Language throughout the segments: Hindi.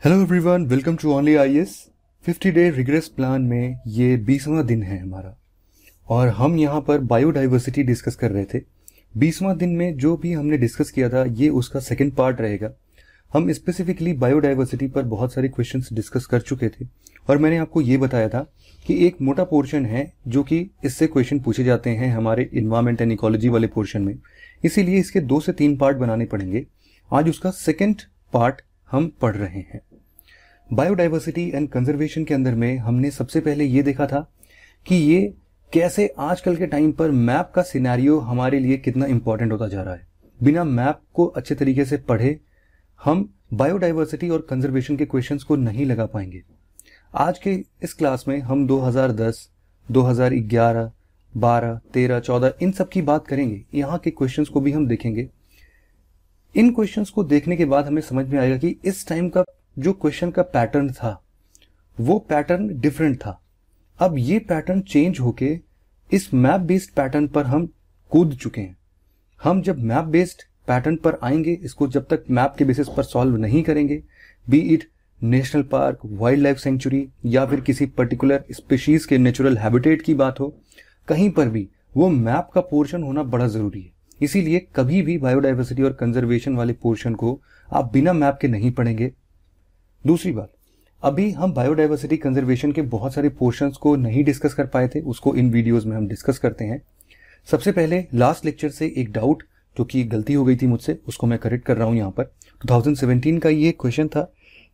Hello everyone, welcome to only IAS. 50 day rigorous plan में ये 20वां दिन है हमारा और हम यहाँ पर बायोडाइवर्सिटी डिस्कस कर रहे थे। 20वां दिन में जो भी हमने डिस्कस किया था ये उसका सेकंड पार्ट रहेगा। हम स्पेसिफिकली बायोडाइवर्सिटी पर बहुत सारे क्वेश्चंस डिस्कस कर चुके थे और मैंने आपको ये बताया था कि एक मोटा पोर्शन है जो कि इससे क्वेश्चन पूछे जाते हैं हमारे इन्वायरमेंट एंड इकोलॉजी वाले पोर्शन में, इसीलिए इसके 2 से 3 पार्ट बनाने पड़ेंगे। आज उसका सेकंड पार्ट हम पढ़ रहे हैं। बायोडाइवर्सिटी एंड कंजर्वेशन के अंदर में हमने सबसे पहले ये देखा था कि ये कैसे आजकल के टाइम पर मैप का सिनेरियो हमारे लिए कितना इंपॉर्टेंट होता जा रहा है। बिना मैप को अच्छे तरीके से पढ़े हम बायोडाइवर्सिटी और कंजर्वेशन के क्वेश्चंस को नहीं लगा पाएंगे। आज के इस क्लास में हम 2010, 2011, 12, 13, 14 इन सब की बात करेंगे। यहाँ के क्वेश्चंस को भी हम देखेंगे। इन क्वेश्चंस को देखने के बाद हमें समझ में आएगा कि इस टाइम का जो क्वेश्चन का पैटर्न था वो पैटर्न डिफरेंट था। अब ये पैटर्न चेंज होके इस मैप बेस्ड पैटर्न पर हम कूद चुके हैं। हम जब मैप बेस्ड पैटर्न पर आएंगे, इसको जब तक मैप के बेसिस पर सॉल्व नहीं करेंगे, be it national park, wildlife sanctuary या फिर किसी पर्टिकुलर स्पीशीज के नेचुरल हैबिटेट की बात हो, कहीं पर भी वो मैप का पोर्शन होना बड़ा जरूरी है। इसीलिए कभी भी बायोडाइवर्सिटी और कंजर्वेशन वाले पोर्शन को आप बिना मैप के नहीं पढ़ेंगे। दूसरी बात, अभी हम बायोडाइवर्सिटी कंजर्वेशन के बहुत सारे पोर्शंस को नहीं डिस्कस कर पाए थे, उसको इन वीडियोस में हम डिस्कस करते हैं। सबसे पहले लास्ट लेक्चर से एक डाउट जो कि गलती हो गई थी मुझसे, उसको मैं करेक्ट कर रहा हूं यहाँ पर। 2017 का ये क्वेश्चन था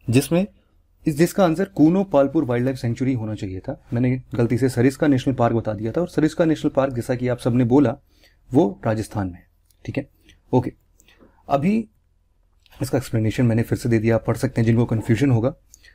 जिसका answer Kuno Palpur wildlife sanctuary होना चाहिए था। मैंने गलती से सरिस्का नेशनल पार्क बता दिया था और सरिस्का नेशनल पार्क, जैसा कि आप सबने बोला, वो राजस्थान में है। ठीक है, ओके। अभी इसका एक्सप्लेनेशन मैंने फिर से दे दिया, आप पढ़ सकते हैं जिनको कंफ्यूजन होगा।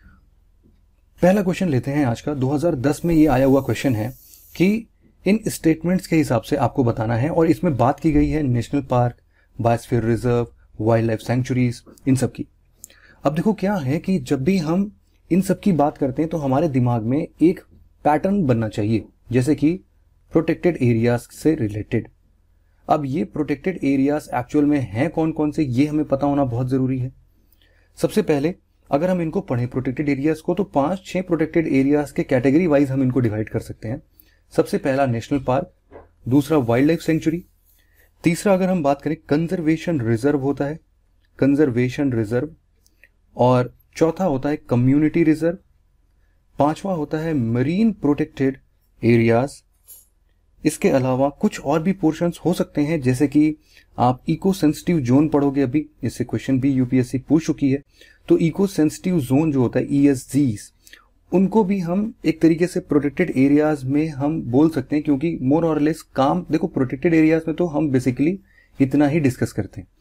पहला क्वेश्चन लेते हैं आज का। 2010 में ये आया हुआ क्वेश्चन है कि इन स्टेटमेंट्स के हिसाब से आपको बताना है, और इसमें बात की गई है national park, biosphere reserve, wildlife sanctuaries, इन सब की। अब देखो क्या है कि जब भी हम इन सब की बात करते हैं तो हमारे दिमाग में एक पैटर्न बनना चाहिए, जैसे कि प्रोटेक्टेड एरियाज से रिलेटेड। अब ये प्रोटेक्टेड एरियाज एक्चुअल में हैं कौन कौन से, ये हमें पता होना बहुत जरूरी है। सबसे पहले अगर हम इनको पढ़ें प्रोटेक्टेड एरियाज को, तो 5-6 प्रोटेक्टेड एरियाज के कैटेगरी वाइज हम इनको डिवाइड कर सकते हैं। सबसे पहला नेशनल पार्क, दूसरा वाइल्ड लाइफ सेंचुरी, तीसरा अगर हम बात करें कंजर्वेशन रिजर्व होता है, कंजर्वेशन रिजर्व, और चौथा होता है कम्युनिटी रिजर्व, पांचवा होता है मरीन प्रोटेक्टेड एरियाज। इसके अलावा कुछ और भी पोर्शंस हो सकते हैं, जैसे कि आप इको सेंसिटिव जोन पढ़ोगे। अभी इससे क्वेश्चन भी यूपीएससी पूछ चुकी है। तो इको सेंसिटिव जोन जो होता है, ESZs, उनको भी हम एक तरीके से प्रोटेक्टेड एरियाज में हम बोल सकते हैं, क्योंकि मोर और लेस काम, देखो प्रोटेक्टेड एरियाज में तो हम बेसिकली इतना ही डिस्कस करते हैं।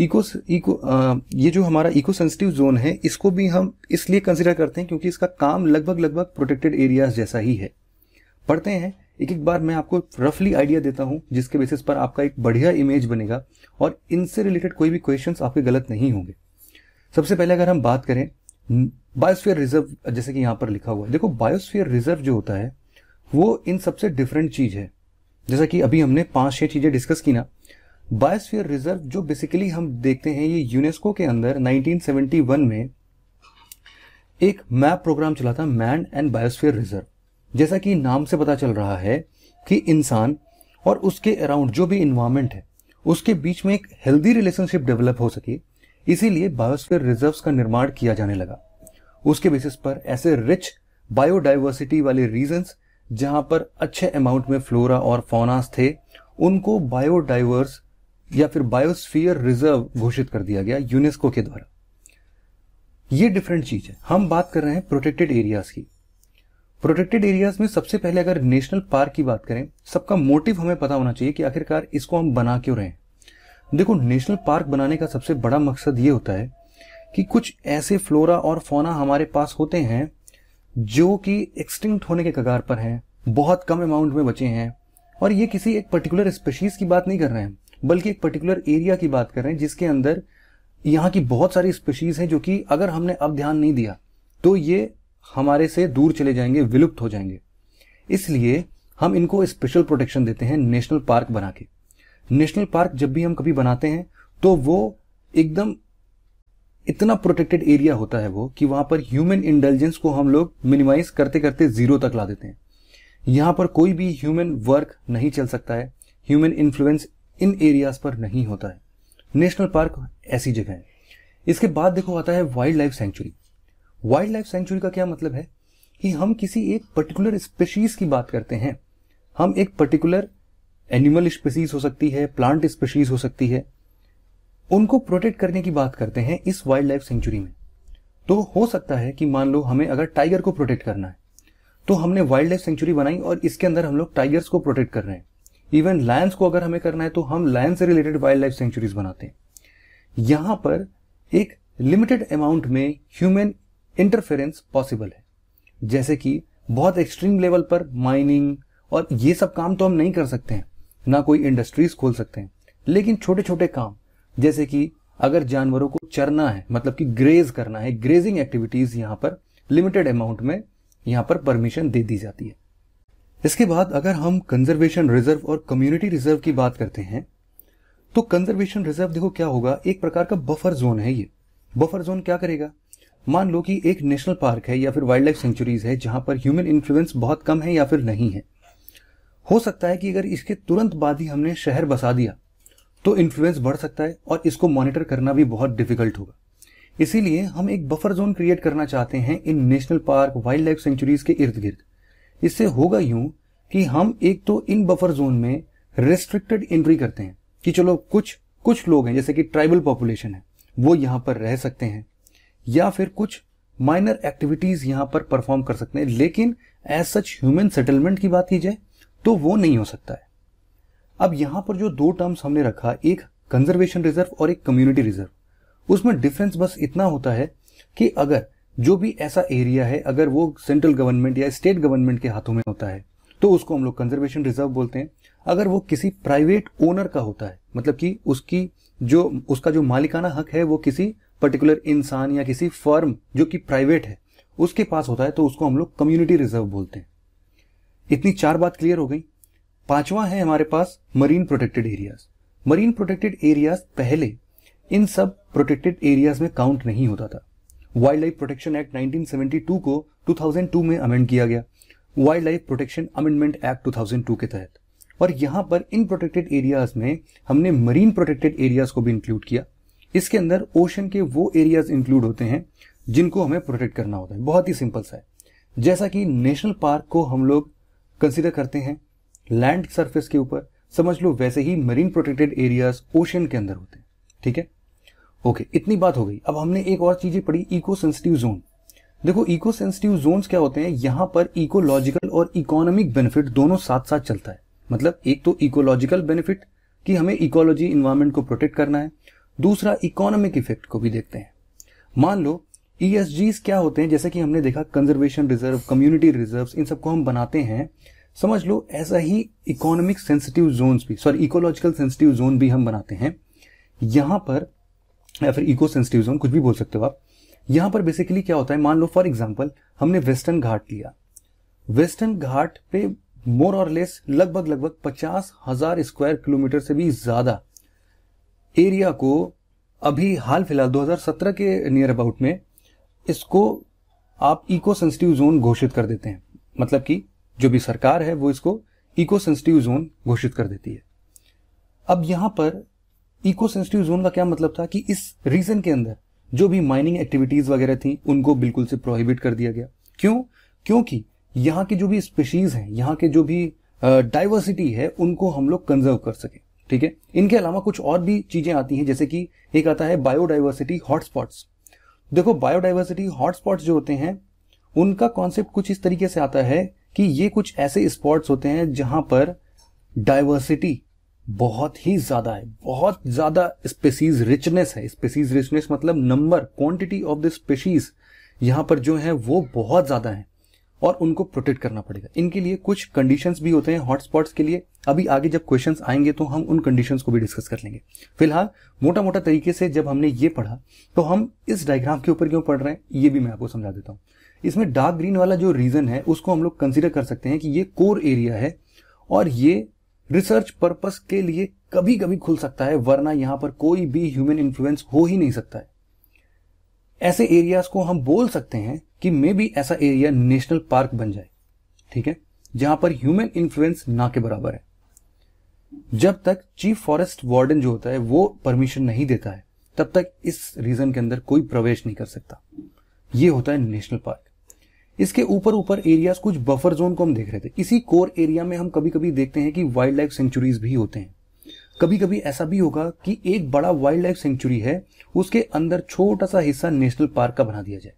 ये जो हमारा इको सेंसिटिव जोन है, इसको भी हम इसलिए कंसिडर करते हैं क्योंकि इसका काम लगभग प्रोटेक्टेड एरियाज जैसा ही है। पढ़ते हैं एक एक बार, मैं आपको रफली आइडिया देता हूं जिसके बेसिस पर आपका एक बढ़िया इमेज बनेगा और इनसे रिलेटेड कोई भी क्वेश्चंस आपके गलत नहीं होंगे। सबसे पहले अगर हम बात करें बायोस्फीयर रिजर्व, जैसे कि यहां पर लिखा हुआ है, देखो बायोस्फीयर रिजर्व जो होता है वो इन सबसे डिफरेंट चीज है। जैसा कि अभी हमने 5-6 चीजें डिस्कस की ना, बायोस्फीयर रिजर्व जो बेसिकली हम देखते हैं, ये यूनेस्को के अंदर 1971 में एक मैप प्रोग्राम चला था, मैन एंड बायोस्फीयर रिजर्व। जैसा कि नाम से पता चल रहा है कि इंसान और उसके अराउंड जो भी इन्वायरमेंट है उसके बीच में एक हेल्दी रिलेशनशिप डेवलप हो सके, इसीलिए बायोस्फीयर रिजर्व्स का निर्माण किया जाने लगा। उसके बेसिस पर ऐसे रिच बायोडाइवर्सिटी वाले रीजन्स जहां पर अच्छे अमाउंट में फ्लोरा और फौनास थे, उनको बायोडाइवर्स या फिर बायोस्फीयर रिजर्व घोषित कर दिया गया यूनेस्को के द्वारा। ये डिफरेंट चीज है। हम बात कर रहे हैं प्रोटेक्टेड एरियाज की। प्रोटेक्टेड एरियाज में सबसे पहले अगर नेशनल पार्क की बात करें, सबका मोटिव हमें पता होना चाहिए कि आखिरकार इसको हम बना क्यों रहे हैं। देखो, नेशनल पार्क बनाने का सबसे बड़ा मकसद ये होता है कि कुछ ऐसे फ्लोरा और फौना हमारे पास होते हैं जो कि एक्सटिंक्ट होने के कगार पर हैं, बहुत कम अमाउंट में बचे हैं। और ये किसी एक पर्टिकुलर स्पीशीज की बात नहीं कर रहे हैं, बल्कि एक पर्टिकुलर एरिया की बात कर रहे हैं जिसके अंदर यहाँ की बहुत सारी स्पीशीज हैं जो कि अगर हमने अब ध्यान नहीं दिया तो ये हमारे से दूर चले जाएंगे, विलुप्त हो जाएंगे। इसलिए हम इनको स्पेशल प्रोटेक्शन देते हैं नेशनल पार्क बना के। नेशनल पार्क जब भी हम कभी बनाते हैं तो वो एकदम इतना प्रोटेक्टेड एरिया होता है वो कि वहां पर ह्यूमन इंटेलिजेंस को हम लोग मिनिमाइज करते करते जीरो तक ला देते हैं। यहां पर कोई भी ह्यूमन वर्क नहीं चल सकता है, ह्यूमन इन्फ्लुएंस इन एरियाज पर नहीं होता है। नेशनल पार्क ऐसी जगह है। इसके बाद देखो आता है wildlife sanctuary. Wildlife sanctuary का क्या मतलब है कि हम किसी एक पर्टिकुलर स्पेशीज की बात करते हैं। हम एक पर्टिकुलर एनिमल स्पेशीज हो सकती है, प्लांट स्पेशीज हो सकती है, उनको प्रोटेक्ट करने की बात करते हैं इस वाइल्ड लाइफ सेंचुरी में। तो हो सकता है कि मान लो हमें अगर टाइगर को प्रोटेक्ट करना है तो हमने वाइल्ड लाइफ सेंचुरी बनाई और इसके अंदर हम लोग टाइगर्स को प्रोटेक्ट कर रहे हैं। इवन लायंस को अगर हमें करना है तो हम लायन से रिलेटेड वाइल्ड लाइफ सेंचुरीज बनाते हैं। यहां पर एक लिमिटेड अमाउंट में ह्यूमन इंटरफेरेंस पॉसिबल है, जैसे कि बहुत एक्सट्रीम लेवल पर माइनिंग और ये सब काम तो हम नहीं कर सकते हैं, ना कोई इंडस्ट्रीज खोल सकते हैं, लेकिन छोटे छोटे काम जैसे कि अगर जानवरों को चरना है, मतलब कि ग्रेज करना है, ग्रेजिंग एक्टिविटीज यहां पर लिमिटेड अमाउंट में यहां पर परमिशन दे दी जाती है। इसके बाद अगर हम कंजर्वेशन रिजर्व और कम्युनिटी रिजर्व की बात करते हैं तो कंजर्वेशन रिजर्व देखो क्या होगा, एक प्रकार का बफर जोन है। ये बफर जोन क्या करेगा, मान लो कि एक नेशनल पार्क है या फिर वाइल्ड लाइफ सेंचुरीज है जहां पर ह्यूमन इन्फ्लुएंस बहुत कम है या फिर नहीं है। हो सकता है कि अगर इसके तुरंत बाद ही हमने शहर बसा दिया तो इन्फ्लुएंस बढ़ सकता है और इसको मॉनिटर करना भी बहुत डिफिकल्ट होगा। इसीलिए हम एक बफर जोन क्रिएट करना चाहते हैं इन national park, wildlife sanctuaries के इर्द गिर्द। इससे होगा यूं कि हम एक तो इन बफर जोन में रेस्ट्रिक्टेड एंट्री करते हैं कि चलो कुछ लोग हैं जैसे कि ट्राइबल पॉपुलेशन है वो यहां पर रह सकते हैं या फिर कुछ माइनर एक्टिविटीज यहां पर परफॉर्म कर सकते हैं, लेकिन एज सच ह्यूमन सेटलमेंट की बात की जाए तो वो नहीं हो सकता है। अब यहां पर जो दो टर्म्स हमने रखा, एक कंजर्वेशन रिजर्व और एक कम्युनिटी रिजर्व, उसमें डिफरेंस बस इतना होता है कि अगर जो भी ऐसा एरिया है अगर वो सेंट्रल गवर्नमेंट या स्टेट गवर्नमेंट के हाथों में होता है तो उसको हम लोग कंजर्वेशन रिजर्व बोलते हैं। अगर वो किसी प्राइवेट ओनर का होता है, मतलब कि उसका जो मालिकाना हक है वो किसी पर्टिकुलर इंसान या किसी फर्म जो कि प्राइवेट है उसके पास होता है, तो उसको हम लोग कम्युनिटी रिजर्व बोलते हैं। इतनी चार बात क्लियर हो गई। पांचवा है हमारे पास marine protected areas. Marine protected areas पहले इन सब प्रोटेक्टेड एरियाज में काउंट नहीं होता था। वाइल्ड लाइफ प्रोटेक्शन एक्ट 1972 को 2002 में अमेंड किया गया, wildlife protection amendment act 2002 के तहत, और यहां पर इन प्रोटेक्टेड एरियाज में हमने मरीन प्रोटेक्टेड एरियाज को भी इंक्लूड किया। इसके अंदर ओशन के वो एरियाज इंक्लूड होते हैं जिनको हमें प्रोटेक्ट करना होता है। बहुत ही सिंपल सा है, जैसा कि नेशनल पार्क को हम लोग कंसिडर करते हैं लैंड सरफेस के ऊपर, समझ लो वैसे ही मरीन प्रोटेक्टेड एरियाज ओशन के अंदर होते हैं। ठीक है, ओके, इतनी बात हो गई। अब हमने एक और चीजें पढ़ी, इको सेंसिटिव जोन। देखो इको सेंसिटिव जोन्स क्या होते हैं, यहां पर इकोलॉजिकल और इकोनॉमिक बेनिफिट दोनों साथ साथ चलता है। मतलब एक तो इकोलॉजिकल बेनिफिट कि हमें इकोलॉजी इन्वायरमेंट को प्रोटेक्ट करना है, दूसरा इकोनॉमिक इफेक्ट को भी देखते हैं। मान लो ESGs क्या होते हैं, जैसे कि हमने देखा कंजर्वेशन रिजर्व, कम्युनिटी रिजर्व्स, इन सबको हम बनाते हैं। समझ लो ऐसा ही इकोनॉमिक सेंसिटिव जोन्स भी, इकोलॉजिकल सेंसिटिव जोन भी हम बनाते हैं यहां पर, या फिर इको सेंसिटिव जोन, कुछ भी बोल सकते हो आप। यहां पर बेसिकली क्या होता है, मान लो फॉर एग्जांपल हमने वेस्टर्न घाट लिया। वेस्टर्न घाट पे मोर और लेस लगभग 50,000 स्क्वायर किलोमीटर से भी ज्यादा एरिया को अभी हाल फिलहाल 2017 के नियर अबाउट में इसको आप इको सेंसिटिव जोन घोषित कर देते हैं। मतलब कि जो भी सरकार है वो इसको इको सेंसिटिव जोन घोषित कर देती है। अब यहां पर इको सेंसिटिव जोन का क्या मतलब था कि इस रीजन के अंदर जो भी माइनिंग एक्टिविटीज वगैरह थी उनको बिल्कुल से प्रोहिबिट कर दिया गया। क्यों? क्योंकि यहाँ के जो भी स्पीशीज हैं, यहाँ के जो भी डाइवर्सिटी है, उनको हम लोग कंजर्व कर सके। ठीक है, इनके अलावा कुछ और भी चीजें आती हैं, जैसे कि एक आता है बायोडाइवर्सिटी हॉटस्पॉट्स। देखो बायोडाइवर्सिटी हॉटस्पॉट्स जो होते हैं उनका कॉन्सेप्ट कुछ इस तरीके से आता है कि ये कुछ ऐसे स्पॉट्स होते हैं जहां पर डाइवर्सिटी बहुत ही ज्यादा है, बहुत ज्यादा स्पेसीज रिचनेस है। स्पेसीज रिचनेस मतलब number, quantity of the species यहां पर जो है वो बहुत ज्यादा है और उनको प्रोटेक्ट करना पड़ेगा। इनके लिए कुछ कंडीशंस भी होते हैं हॉटस्पॉट्स के लिए। अभी आगे जब क्वेश्चंस आएंगे तो हम उन कंडीशंस को भी डिस्कस कर लेंगे। फिलहाल मोटा मोटा तरीके से जब हमने ये पढ़ा तो हम इस डायग्राम के ऊपर क्यों पढ़ रहे हैं ये भी मैं आपको समझा देता हूं। इसमें डार्क ग्रीन वाला जो रीजन है उसको हम लोग कंसिडर कर सकते हैं कि ये कोर एरिया है और ये रिसर्च पर्पस के लिए कभी कभी खुल सकता है, वरना यहां पर कोई भी ह्यूमन इन्फ्लुएंस हो ही नहीं सकता है। ऐसे एरियाज को हम बोल सकते हैं कि मे बी ऐसा एरिया नेशनल पार्क बन जाए, ठीक है, जहां पर ह्यूमन इन्फ्लुएंस ना के बराबर है। जब तक चीफ फॉरेस्ट वार्डन जो होता है वो परमिशन नहीं देता है, तब तक इस रीजन के अंदर कोई प्रवेश नहीं कर सकता। ये होता है नेशनल पार्क। इसके ऊपर ऊपर एरियाज, कुछ बफर जोन को हम देख रहे थे। इसी कोर एरिया में हम कभी कभी देखते हैं कि वाइल्ड लाइफ सेंचुरीज भी होते हैं। कभी कभी ऐसा भी होगा कि एक बड़ा वाइल्ड लाइफ सेंचुरी है, उसके अंदर छोटा सा हिस्सा नेशनल पार्क का बना दिया जाए।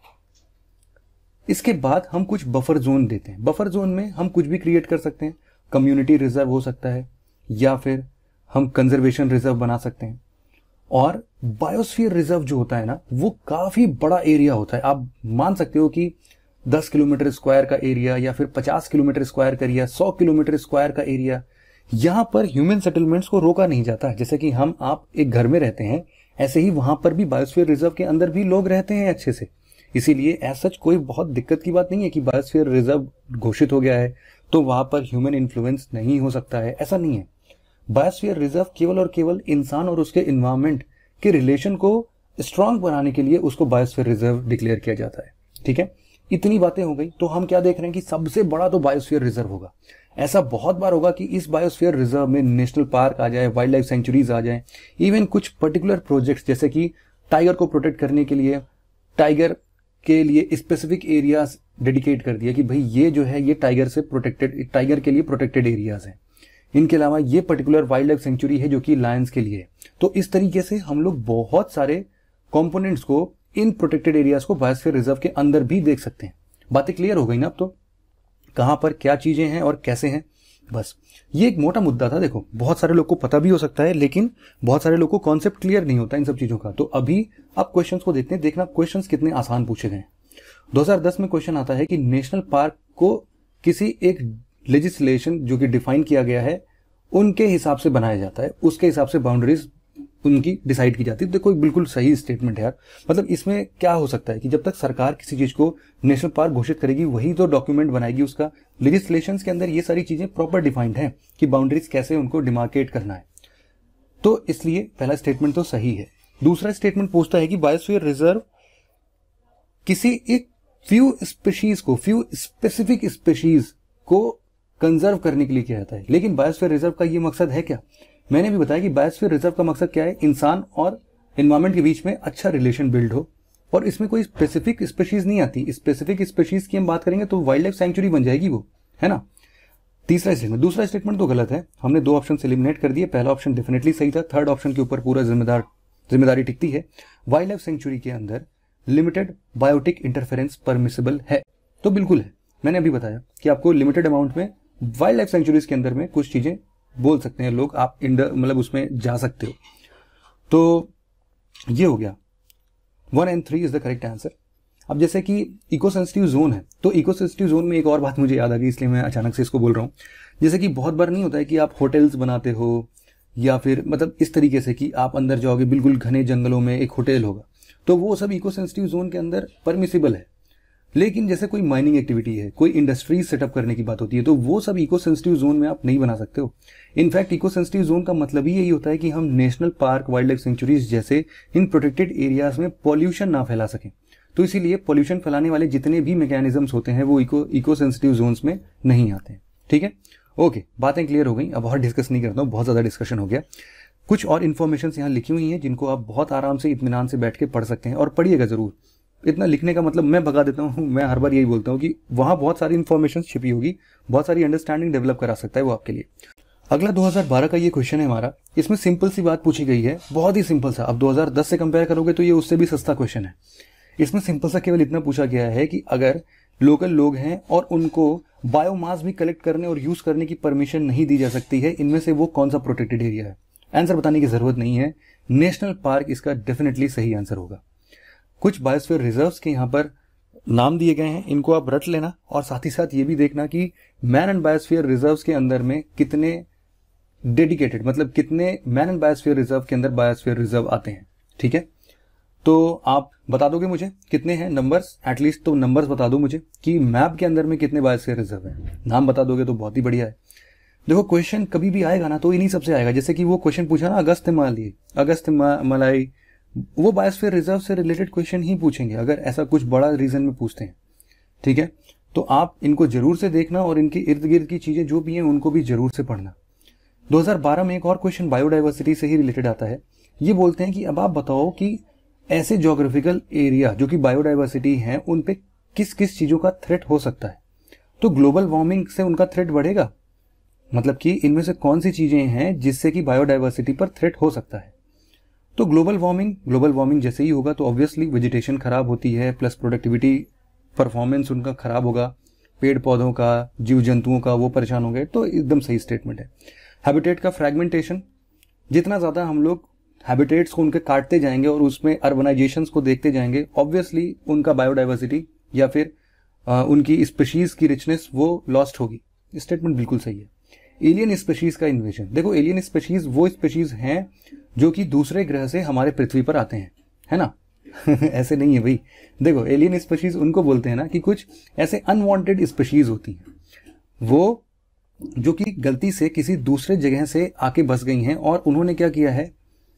इसके बाद हम कुछ बफर जोन देते हैं। बफर जोन में हम कुछ भी क्रिएट कर सकते हैं। कम्युनिटी रिजर्व हो सकता है, या फिर हम कंजर्वेशन रिजर्व बना सकते हैं। और बायोस्फीयर रिजर्व जो होता है ना, वो काफी बड़ा एरिया होता है। आप मान सकते हो कि 10 किलोमीटर स्क्वायर का एरिया, या फिर 50 किलोमीटर स्क्वायर का एरिया, 100 किलोमीटर स्क्वायर का एरिया। यहां पर ह्यूमन सेटलमेंट्स को रोका नहीं जाता है। जैसे कि हम आप एक घर में रहते हैं, ऐसे ही वहां पर भी बायोस्फीयर रिजर्व के अंदर भी लोग रहते हैं अच्छे से। इसीलिए एज सच कोई बहुत दिक्कत की बात नहीं है कि बायोस्फीयर रिजर्व घोषित हो गया है तो वहां पर ह्यूमन इन्फ्लुएंस नहीं हो सकता है, ऐसा नहीं है। बायोस्फीयर रिजर्व केवल और केवल इंसान और उसके एनवायरमेंट के रिलेशन को स्ट्रांग बनाने के लिए उसको बायोस्फीयर रिजर्व डिक्लेयर किया जाता है, ठीक है। इतनी बातें हो गई, तो हम क्या देख रहे हैं कि सबसे बड़ा तो बायोस्फीयर रिजर्व होगा। ऐसा बहुत बार होगा कि इस बायोस्फीयर रिजर्व में नेशनल पार्क आ जाए, वाइल्ड लाइफ सेंचुरीज आ जाए, इवन कुछ पर्टिकुलर प्रोजेक्ट्स जैसे कि टाइगर को प्रोटेक्ट करने के लिए टाइगर के लिए स्पेसिफिक एरियाज डेडिकेट कर दिया कि भाई ये जो है ये टाइगर से प्रोटेक्टेड, टाइगर के लिए प्रोटेक्टेड एरियाज हैं। इनके अलावा ये पर्टिकुलर वाइल्ड लाइफ सेंचुरी है जो कि लायंस के लिए है। तो इस तरीके से हम लोग बहुत सारे कंपोनेंट्स को इन प्रोटेक्टेड एरियाज को बायोस्फीयर रिजर्व के अंदर भी देख सकते हैं। बातें क्लियर हो गई ना अब तो, कहां पर क्या चीजें हैं और कैसे हैं। बस ये एक मोटा मुद्दा था। देखो बहुत सारे लोग को पता भी हो सकता है, लेकिन बहुत सारे लोग को कॉन्सेप्ट क्लियर नहीं होता इन सब चीजों का। तो अभी आप क्वेश्चंस को देखते हैं, देखना क्वेश्चंस कितने आसान पूछे गए हैं। 2010 में क्वेश्चन आता है कि नेशनल पार्क को किसी एक लेजिस्लेशन जो कि डिफाइन किया गया है उनके हिसाब से बनाया जाता है, उसके हिसाब से बाउंड्रीज उनकी डिसाइड की जाती है। देखो बिल्कुल सही स्टेटमेंट है यार। मतलब इसमें क्या हो सकता है कि जब तक सरकार किसी चीज को नेशनल पार्क घोषित करेगी वही तो डॉक्यूमेंट बनाएगी उसका। लेजिस्लेशंस के अंदर ये सारी चीजें प्रॉपर डिफाइंड हैं कि बाउंड्रीज कैसे उनको डिमार्केट करना है। तो इसलिए पहला स्टेटमेंट तो सही है। दूसरा स्टेटमेंट पूछता है कि बायोस्फीयर रिजर्व किसी एक फ्यू स्पेसिफिक स्पेशीज को कंजर्व करने के लिए किया जाता है। लेकिन बायोस्फीयर रिजर्व का ये मकसद है क्या? मैंने भी बताया कि बायोस्फीयर रिजर्व का मकसद क्या है, इंसान और एनवायरमेंट के बीच में अच्छा रिलेशन बिल्ड हो, और इसमें कोई स्पेसिफिक स्पेशीज नहीं आती। स्पेसिफिक स्पेशीज की हम बात करेंगे तो वाइल्ड लाइफ सेंचुरी बन जाएगी वो, है ना। तीसरा स्टेटमेंट, दूसरा स्टेटमेंट तो गलत है। हमने 2 ऑप्शन एलिमिनेट कर दिए। पहला ऑप्शन डेफिनेटली सही था, थर्ड ऑप्शन के ऊपर पूरा जिम्मेदारी टिकती है। वाइल्ड लाइफ सेंचुरी के अंदर लिमिटेड बायोटिक इंटरफेरेंस परमिसिबल है, तो बिल्कुल है। मैंने अभी बताया कि आपको लिमिटेड अमाउंट में वाइल्ड लाइफ सेंचुरीज के अंदर में कुछ चीजें बोल सकते हैं लोग, आप मतलब उसमें जा सकते हो। तो ये हो गया 1 and 3 is the correct answer. अब जैसे कि इको सेंसिटिव जोन है, तो इको सेंसिटिव जोन में एक और बात मुझे याद आ गई, इसलिए मैं अचानक से इसको बोल रहा हूँ। जैसे कि बहुत बार नहीं होता है कि आप होटल्स बनाते हो, या फिर मतलब इस तरीके से कि आप अंदर जाओगे बिल्कुल घने जंगलों में एक होटल होगा, तो वो सब इको सेंसिटिव जोन के अंदर परमिसिबल है। लेकिन जैसे कोई माइनिंग एक्टिविटी है, कोई इंडस्ट्रीज सेटअप करने की बात होती है, तो वो सब इको सेंसिटिव जोन में आप नहीं बना सकते हो। इनफैक्ट इको सेंसिटिव जोन का मतलब ही यही होता है कि हम national park, wildlife sanctuaries जैसे इन प्रोटेक्टेड एरियाज में पॉल्यूशन ना फैला सकें। तो इसीलिए पॉल्यूशन फैलाने वाले जितने भी मैकेनिज्म्स होते हैं वो इको सेंसिटिव जोन्स में नहीं आते हैं। ठीक है, ओके, बातें क्लियर हो गई। अब और डिस्कस नहीं करता हूँ, बहुत ज्यादा डिस्कशन हो गया। कुछ और इन्फॉर्मेशन यहाँ लिखी हुई हैं जिनको आप बहुत आराम से इत्मीनान से बैठ के पढ़ सकते हैं, और पढ़िएगा जरूर। इतना लिखने का मतलब मैं भगा देता हूँ, मैं हर बार यही बोलता हूँ कि वहां बहुत सारी इन्फॉर्मेशन छिपी होगी, बहुत सारी अंडरस्टैंडिंग डेवलप करा सकता है वो आपके लिए। अगला 2012 का ये क्वेश्चन है हमारा। इसमें सिंपल सी बात पूछी गई है, बहुत ही सिंपल सा। अब 2010 से कंपेयर करोगे तो ये उससे भी सस्ता क्वेश्चन है। इसमें सिंपल सा केवल इतना पूछा गया है कि अगर लोकल लोग हैं और उनको बायोमास भी कलेक्ट करने और यूज करने की परमिशन नहीं दी जा सकती है, इनमें से वो कौन सा प्रोटेक्टेड एरिया है? आंसर बताने की जरूरत नहीं है, नेशनल पार्क इसका डेफिनेटली सही आंसर होगा। कुछ बायोस्फीयर रिजर्व्स के यहाँ पर नाम दिए गए हैं, इनको आप रट लेना, और साथ ही साथ ये भी देखना कि मैन एंड बायोस्फीयर रिजर्व्स के अंदर में कितने डेडिकेटेड, मतलब कितने मैन एंड बायोस्फीयर रिजर्व के अंदर बायोस्फीयर रिजर्व आते हैं। ठीक है, तो आप बता दोगे मुझे कितने हैं नंबर्स, एटलीस्ट तो नंबर्स बता दो मुझे कि मैप के अंदर में कितने बायोस्फीयर रिजर्व हैं। नाम बता दोगे तो बहुत ही बढ़िया है। देखो क्वेश्चन कभी भी आएगा ना तो इन्हीं सबसे आएगा। जैसे कि वो क्वेश्चन पूछा ना, अगस्त मलाई वो बायोस्फीयर रिजर्व से रिलेटेड क्वेश्चन ही पूछेंगे अगर ऐसा कुछ बड़ा रीजन में पूछते हैं, ठीक है। तो आप इनको जरूर से देखना और इनके इर्द गिर्द की चीजें जो भी हैं उनको भी जरूर से पढ़ना। 2012 में एक और क्वेश्चन बायोडाइवर्सिटी से ही रिलेटेड आता है। ये बोलते हैं कि अब आप बताओ कि ऐसे ज्योग्राफिकल एरिया जो कि बायोडाइवर्सिटी हैं उन पे किस किस चीजों का थ्रेट हो सकता है। तो ग्लोबल वार्मिंग से उनका थ्रेट बढ़ेगा, मतलब कि इनमें से कौन सी चीजें हैं जिससे कि बायोडाइवर्सिटी पर थ्रेट हो सकता है। तो ग्लोबल वार्मिंग जैसे ही होगा तो ऑब्वियसली वेजिटेशन खराब होती है, प्लस प्रोडक्टिविटी परफॉर्मेंस उनका खराब होगा, पेड़ पौधों का, जीव जंतुओं का, वो परेशान होंगे। तो एकदम सही स्टेटमेंट है। हैबिटेट का फ्रैगमेंटेशन, जितना ज्यादा हम लोग हैबिटेट्स को उनके काटते जाएंगे और उसमें अर्बनाइजेशंस को देखते जाएंगे, ऑब्वियसली उनका बायोडाइवर्सिटी या फिर उनकी स्पीशीज की रिचनेस वो लॉस्ट होगी। स्टेटमेंट बिल्कुल सही है। एलियन स्पीशीज का इन्वेजन, देखो एलियन स्पीशीज वो स्पीशीज हैं जो कि दूसरे ग्रह से हमारे पृथ्वी पर आते हैं, है ना। ऐसे नहीं है भाई। देखो एलियन स्पीशीज उनको बोलते हैं ना कि कुछ ऐसे अनवांटेड स्पीशीज होती हैं, वो जो कि गलती से किसी दूसरे जगह से आके बस गई हैं और उन्होंने क्या किया है,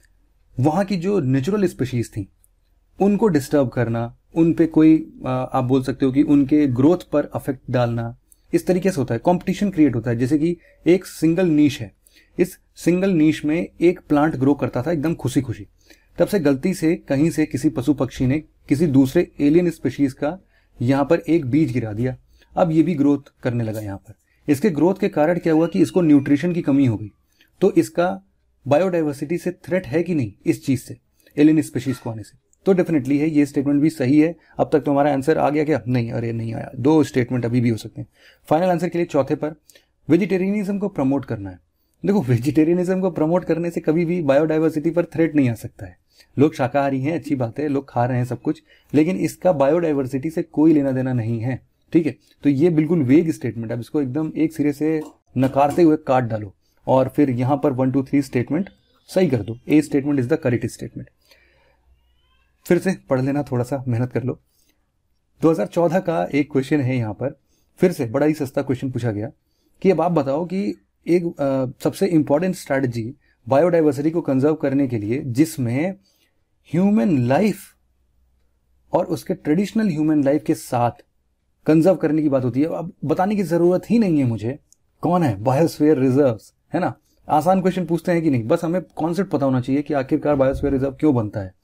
वहां की जो नेचुरल स्पीशीज थी उनको डिस्टर्ब करना, उन पे कोई आप बोल सकते हो कि उनके ग्रोथ पर अफेक्ट डालना, इस तरीके से होता है। कंपटीशन क्रिएट होता है। जैसे कि एक सिंगल नीश है, इस सिंगल नीश में एक प्लांट ग्रो करता था एकदम खुशी खुशी, तब से गलती से कहीं से किसी पशु पक्षी ने किसी दूसरे एलियन स्पीशीज का यहां पर एक बीज गिरा दिया। अब ये भी ग्रोथ करने लगा यहां पर। इसके ग्रोथ के कारण क्या हुआ कि इसको न्यूट्रिशन की कमी हो गई। तो इसका बायोडाइवर्सिटी से थ्रेट है कि नहीं इस चीज से, एलियन स्पीशीज को आने से? तो डेफिनेटली है। ये स्टेटमेंट भी सही है। अब तक तो हमारा आंसर आ गया क्या? नहीं, अरे नहीं आया। 2 स्टेटमेंट अभी भी हो सकते हैं। फाइनल आंसर के लिए चौथे पर, वेजिटेरियनिज्म को प्रमोट करना है। देखो वेजिटेरियनिज्म को प्रमोट करने से कभी भी बायोडाइवर्सिटी पर थ्रेट नहीं आ सकता है। लोग शाकाहारी हैं, अच्छी बात है, लोग खा रहे हैं सब कुछ, लेकिन इसका बायोडाइवर्सिटी से कोई लेना देना नहीं है, ठीक है। तो ये बिल्कुल वेग स्टेटमेंट, अब इसको एकदम एक सिरे से नकारते हुए काट डालो और फिर यहां पर 1 2 3 स्टेटमेंट सही कर दो। A statement is the correct statement. फिर से पढ़ लेना, थोड़ा सा मेहनत कर लो। 2014 का एक क्वेश्चन है यहाँ पर, फिर से बड़ा ही सस्ता क्वेश्चन पूछा गया कि अब आप बताओ कि एक सबसे इंपॉर्टेंट स्ट्रैटेजी बायोडाइवर्सिटी को कंजर्व करने के लिए जिसमें ह्यूमन लाइफ और उसके ट्रेडिशनल ह्यूमन लाइफ के साथ कंजर्व करने की बात होती है। अब बताने की जरूरत ही नहीं है मुझे कौन है, बायोस्फीयर रिजर्व्स, है ना। आसान क्वेश्चन पूछते हैं कि नहीं, बस हमें कॉन्सेप्ट पता होना चाहिए कि आखिरकार बायोस्फीयर रिजर्व क्यों बनता है।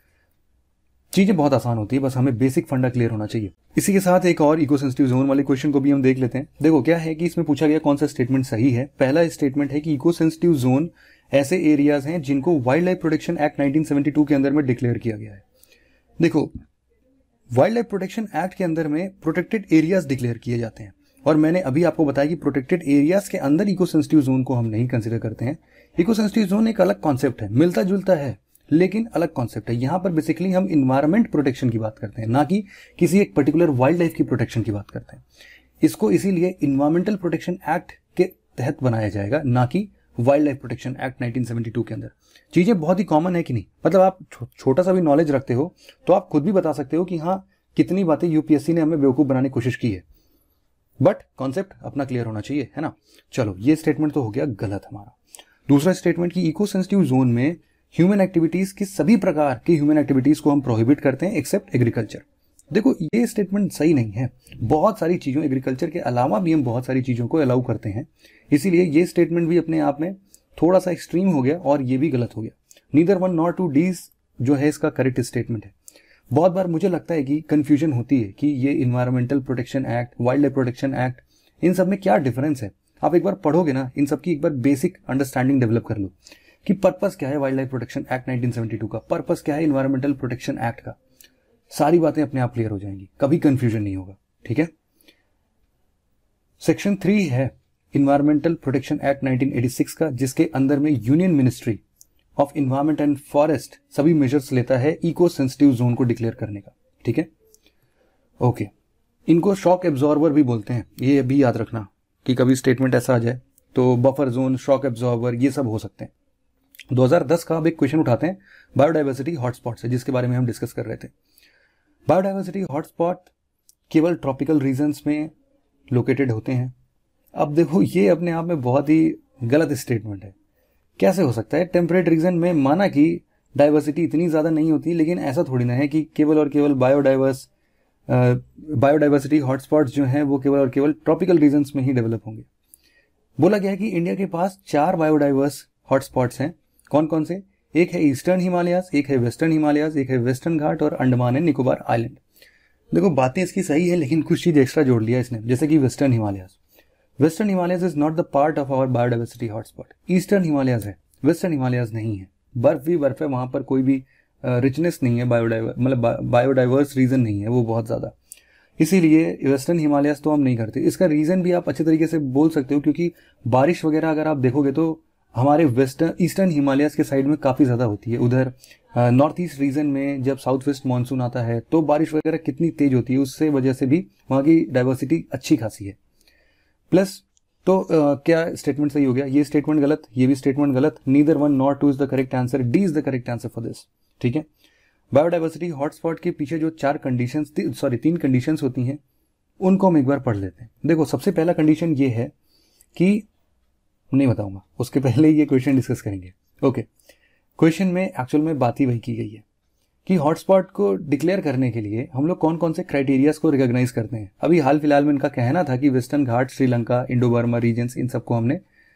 चीजें बहुत आसान होती है, बस हमें बेसिक फंडा क्लियर होना चाहिए। इसी के साथ एक और इको सेंसिटिव जोन वाले क्वेश्चन को भी हम देख लेते हैं। देखो क्या है कि इसमें पूछा गया कौन सा स्टेटमेंट सही है। पहला स्टेटमेंट है कि इको सेंसिटिव जोन ऐसे एरियाज हैं जिनको वाइल्ड लाइफ प्रोटेक्शन एक्ट 1972 के अंदर में डिक्लेयर किया गया है। देखो वाइल्ड लाइफ प्रोटेक्शन एक्ट के अंदर में प्रोटेक्टेड एरियाज डिक्लेयर किए जाते हैं और मैंने अभी आपको बताया कि प्रोटेक्टेड एरियाज के अंदर इको सेंसिटिव जोन को हम नहीं कंसिडर करते हैं। इको सेंसिटिव जोन एक अलग कॉन्सेप्ट है, मिलता जुलता है लेकिन अलग कॉन्सेप्ट है। यहां पर बेसिकली हम इन्वायरमेंट प्रोटेक्शन की बात करते हैं, ना कि किसी एक पर्टिकुलर वाइल्ड लाइफ की प्रोटेक्शन की बात करते हैं। इसको इसीलिए इन्वायरमेंटल प्रोटेक्शन एक्ट के तहत बनाया जाएगा, ना कि वाइल्ड लाइफ प्रोटेक्शन एक्ट 1972 के अंदर। चीजें बहुत ही कॉमन है कि नहीं, मतलब आप छोटा सा भी नॉलेज रखते हो तो आप खुद भी बता सकते हो कि हाँ कितनी बातें यूपीएससी ने हमें बेवकूफ बनाने की कोशिश की है, बट कॉन्सेप्ट अपना क्लियर होना चाहिए, है ना। चलो ये स्टेटमेंट तो हो गया गलत हमारा। दूसरा स्टेटमेंट की इको सेंसिटिव जोन में ह्यूमन एक्टिविटीज की सभी प्रकार की ह्यूमन एक्टिविटीज को हम प्रोहिबिट करते हैं एक्सेप्ट एग्रीकल्चर। देखो ये स्टेटमेंट सही नहीं है। बहुत सारी चीजों, एग्रीकल्चर के अलावा भी हम बहुत सारी चीजों को अलाउ करते हैं, इसीलिए ये स्टेटमेंट भी अपने आप में थोड़ा सा एक्सट्रीम हो गया और ये भी गलत हो गया। नीदर 1 nor 2 डीज जो है इसका करेक्ट स्टेटमेंट है। बहुत बार मुझे लगता है कि कंफ्यूजन होती है कि ये environmental protection act, wildlife protection act, इन सब में क्या डिफरेंस है। आप एक बार पढ़ोगे ना, इन सब की एक बार बेसिक अंडरस्टैंडिंग डेवलप कर लो कि पर्पस क्या है वाइल्ड लाइफ प्रोटेक्शन एक्ट 1972 का, पर्पस क्या है इन्वायरमेंटल प्रोटेक्शन एक्ट का। सारी बातें अपने आप क्लियर हो जाएंगी, कभी कंफ्यूजन नहीं होगा, ठीक है। सेक्शन 3 है इन्वायरमेंटल प्रोटेक्शन एक्ट 1986 का, जिसके अंदर में union ministry of environment and forest सभी मेजर्स लेता है इको सेंसिटिव जोन को डिक्लेयर करने का, ठीक है। ओके, इनको शॉक एब्जॉर्बर भी बोलते हैं, ये भी याद रखना कि कभी स्टेटमेंट ऐसा आ जाए तो बफर जोन, शॉक एब्जॉर्बर, ये सब हो सकते हैं। 2010 का अब एक क्वेश्चन उठाते हैं बायोडाइवर्सिटी हॉटस्पॉट से, जिसके बारे में हम डिस्कस कर रहे थे। बायोडाइवर्सिटी हॉटस्पॉट केवल ट्रॉपिकल रीजन्स में लोकेटेड होते हैं। अब देखो ये अपने आप में बहुत ही गलत स्टेटमेंट है। कैसे हो सकता है? टेम्परेट रीजन में माना कि डाइवर्सिटी इतनी ज़्यादा नहीं होती, लेकिन ऐसा थोड़ी ना है कि केवल और केवल बायोडाइवर्सिटी हॉटस्पॉट्स जो हैं वो केवल और केवल ट्रॉपिकल रीजन्स में ही डेवलप होंगे। बोला गया है कि इंडिया के पास 4 बायोडाइवर्स हॉटस्पॉट्स हैं। कौन कौन से? एक है ईस्टर्न हिमालयाज, एक है वेस्टर्न हिमालयाज, एक है वेस्टर्न घाट और अंडमान एंड निकोबार आइलैंड। देखो बातें इसकी सही है, लेकिन कुछ चीज एक्स्ट्रा जोड़ लिया इसने, जैसे कि Western Himalayas. Western Himalayas is not the part of our biodiversity hotspot. Eastern Himalayas है, वेस्टर्न हिमालयाज नहीं है। बर्फ भी बर्फ है, वहां पर कोई भी रिचनेस नहीं है, बायोडाइवर्स रीजन नहीं है वो बहुत ज्यादा, इसीलिए वेस्टर्न हिमालयाज तो हम नहीं करते। इसका रीजन भी आप अच्छे तरीके से बोल सकते हो, क्योंकि बारिश वगैरह अगर आप देखोगे तो हमारे ईस्टर्न हिमालयाज के साइड में काफी ज्यादा होती है। उधर नॉर्थ ईस्ट रीजन में जब साउथ वेस्ट मानसून आता है तो बारिश वगैरह कितनी तेज होती है, उससे वजह से भी वहां की डाइवर्सिटी अच्छी खासी है। प्लस तो क्या स्टेटमेंट सही हो गया? ये स्टेटमेंट गलत, ये भी स्टेटमेंट गलत। Neither one nor two is the correct answer, D is the correct answer for this. ठीक है, बायोडाइवर्सिटी हॉटस्पॉट के पीछे जो 3 कंडीशंस होती हैं उनको हम एक बार पढ़ लेते हैं। देखो सबसे पहला कंडीशन ये है कि नहीं बताऊंगा, उसके पहले ये क्वेश्चन डिस्कस करेंगे। ओके, क्वेश्चन में एक्चुअल में बात ही वही की गई है कि हॉटस्पॉट को डिक्लेयर करने के लिए हम लोग कौन कौन से क्राइटेरियाज को रिकॉग्नाइज करते हैं। अभी हाल फिलहाल में इनका कहना था कि Western Ghat, Sri Lanka, Indo Burma regions, इन सबको हमने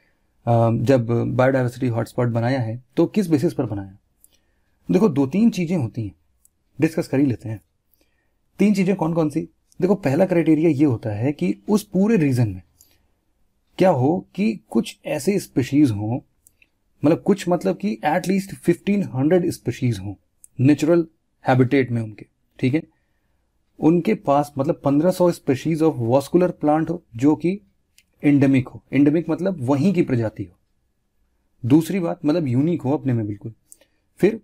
जब बायोडाइवर्सिटी हॉटस्पॉट बनाया है तो किस बेसिस पर बनाया। देखो 2-3 चीजें होती हैं, डिस्कस कर ही लेते हैं। 3 चीजें कौन कौन सी? देखो पहला क्राइटेरिया ये होता है कि उस पूरे रीजन में क्या हो कि कुछ ऐसे स्पीशीज हों, मतलब कि एटलीस्ट 1500 स्पीशीज हों नेचुरल हैबिटेट में उनके। ठीक है, उनके पास 1500 स्पीशीज ऑफ वॉस्कुलर प्लांट हो जो कि एंडेमिक हो। एंडेमिक मतलब वहीं की प्रजाति हो। दूसरी बात यूनिक हो अपने में बिल्कुल। फिर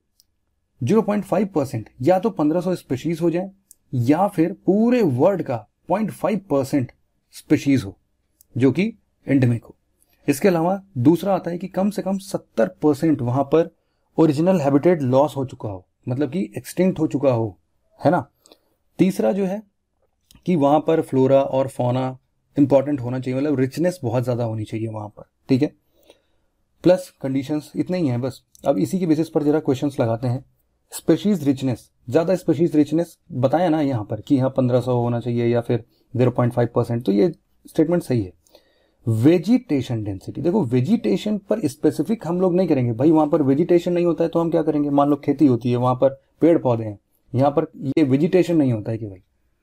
0.5% या तो 1500 स्पीशीज हो जाए या फिर पूरे वर्ल्ड का 0.5% स्पीशीज हो जो कि एंडेमिक हो। इसके अलावा दूसरा आता है कि कम से कम 70% वहां पर ओरिजिनल हैबिटेट लॉस हो चुका हो, मतलब कि एक्सटिंक्ट हो चुका हो, है ना। तीसरा जो है कि वहां पर फ्लोरा और फौना इंपॉर्टेंट होना चाहिए, रिचनेस बहुत ज्यादा होनी चाहिए वहां पर। ठीक है, प्लस कंडीशंस इतने ही हैं बस। अब इसी के बेसिस पर जरा क्वेश्चंस लगाते हैं। स्पेशीज रिचनेस, ज्यादा स्पेशीज रिचनेस बताया ना यहाँ पर कि यहाँ 1500 होना चाहिए या फिर 0.5%, तो ये स्टेटमेंट सही है। वेजिटेशन डेंसिटी, देखो वेजिटेशन पर स्पेसिफिक हम लोग नहीं करेंगे भाई, वहां पर वेजिटेशन नहीं होता है तो हम क्या करेंगे। मान लो खेती होती है, वहां पर पेड़ पौधे हैं, यहाँ पर ये वेजिटेशन नहीं होता है कि भाई,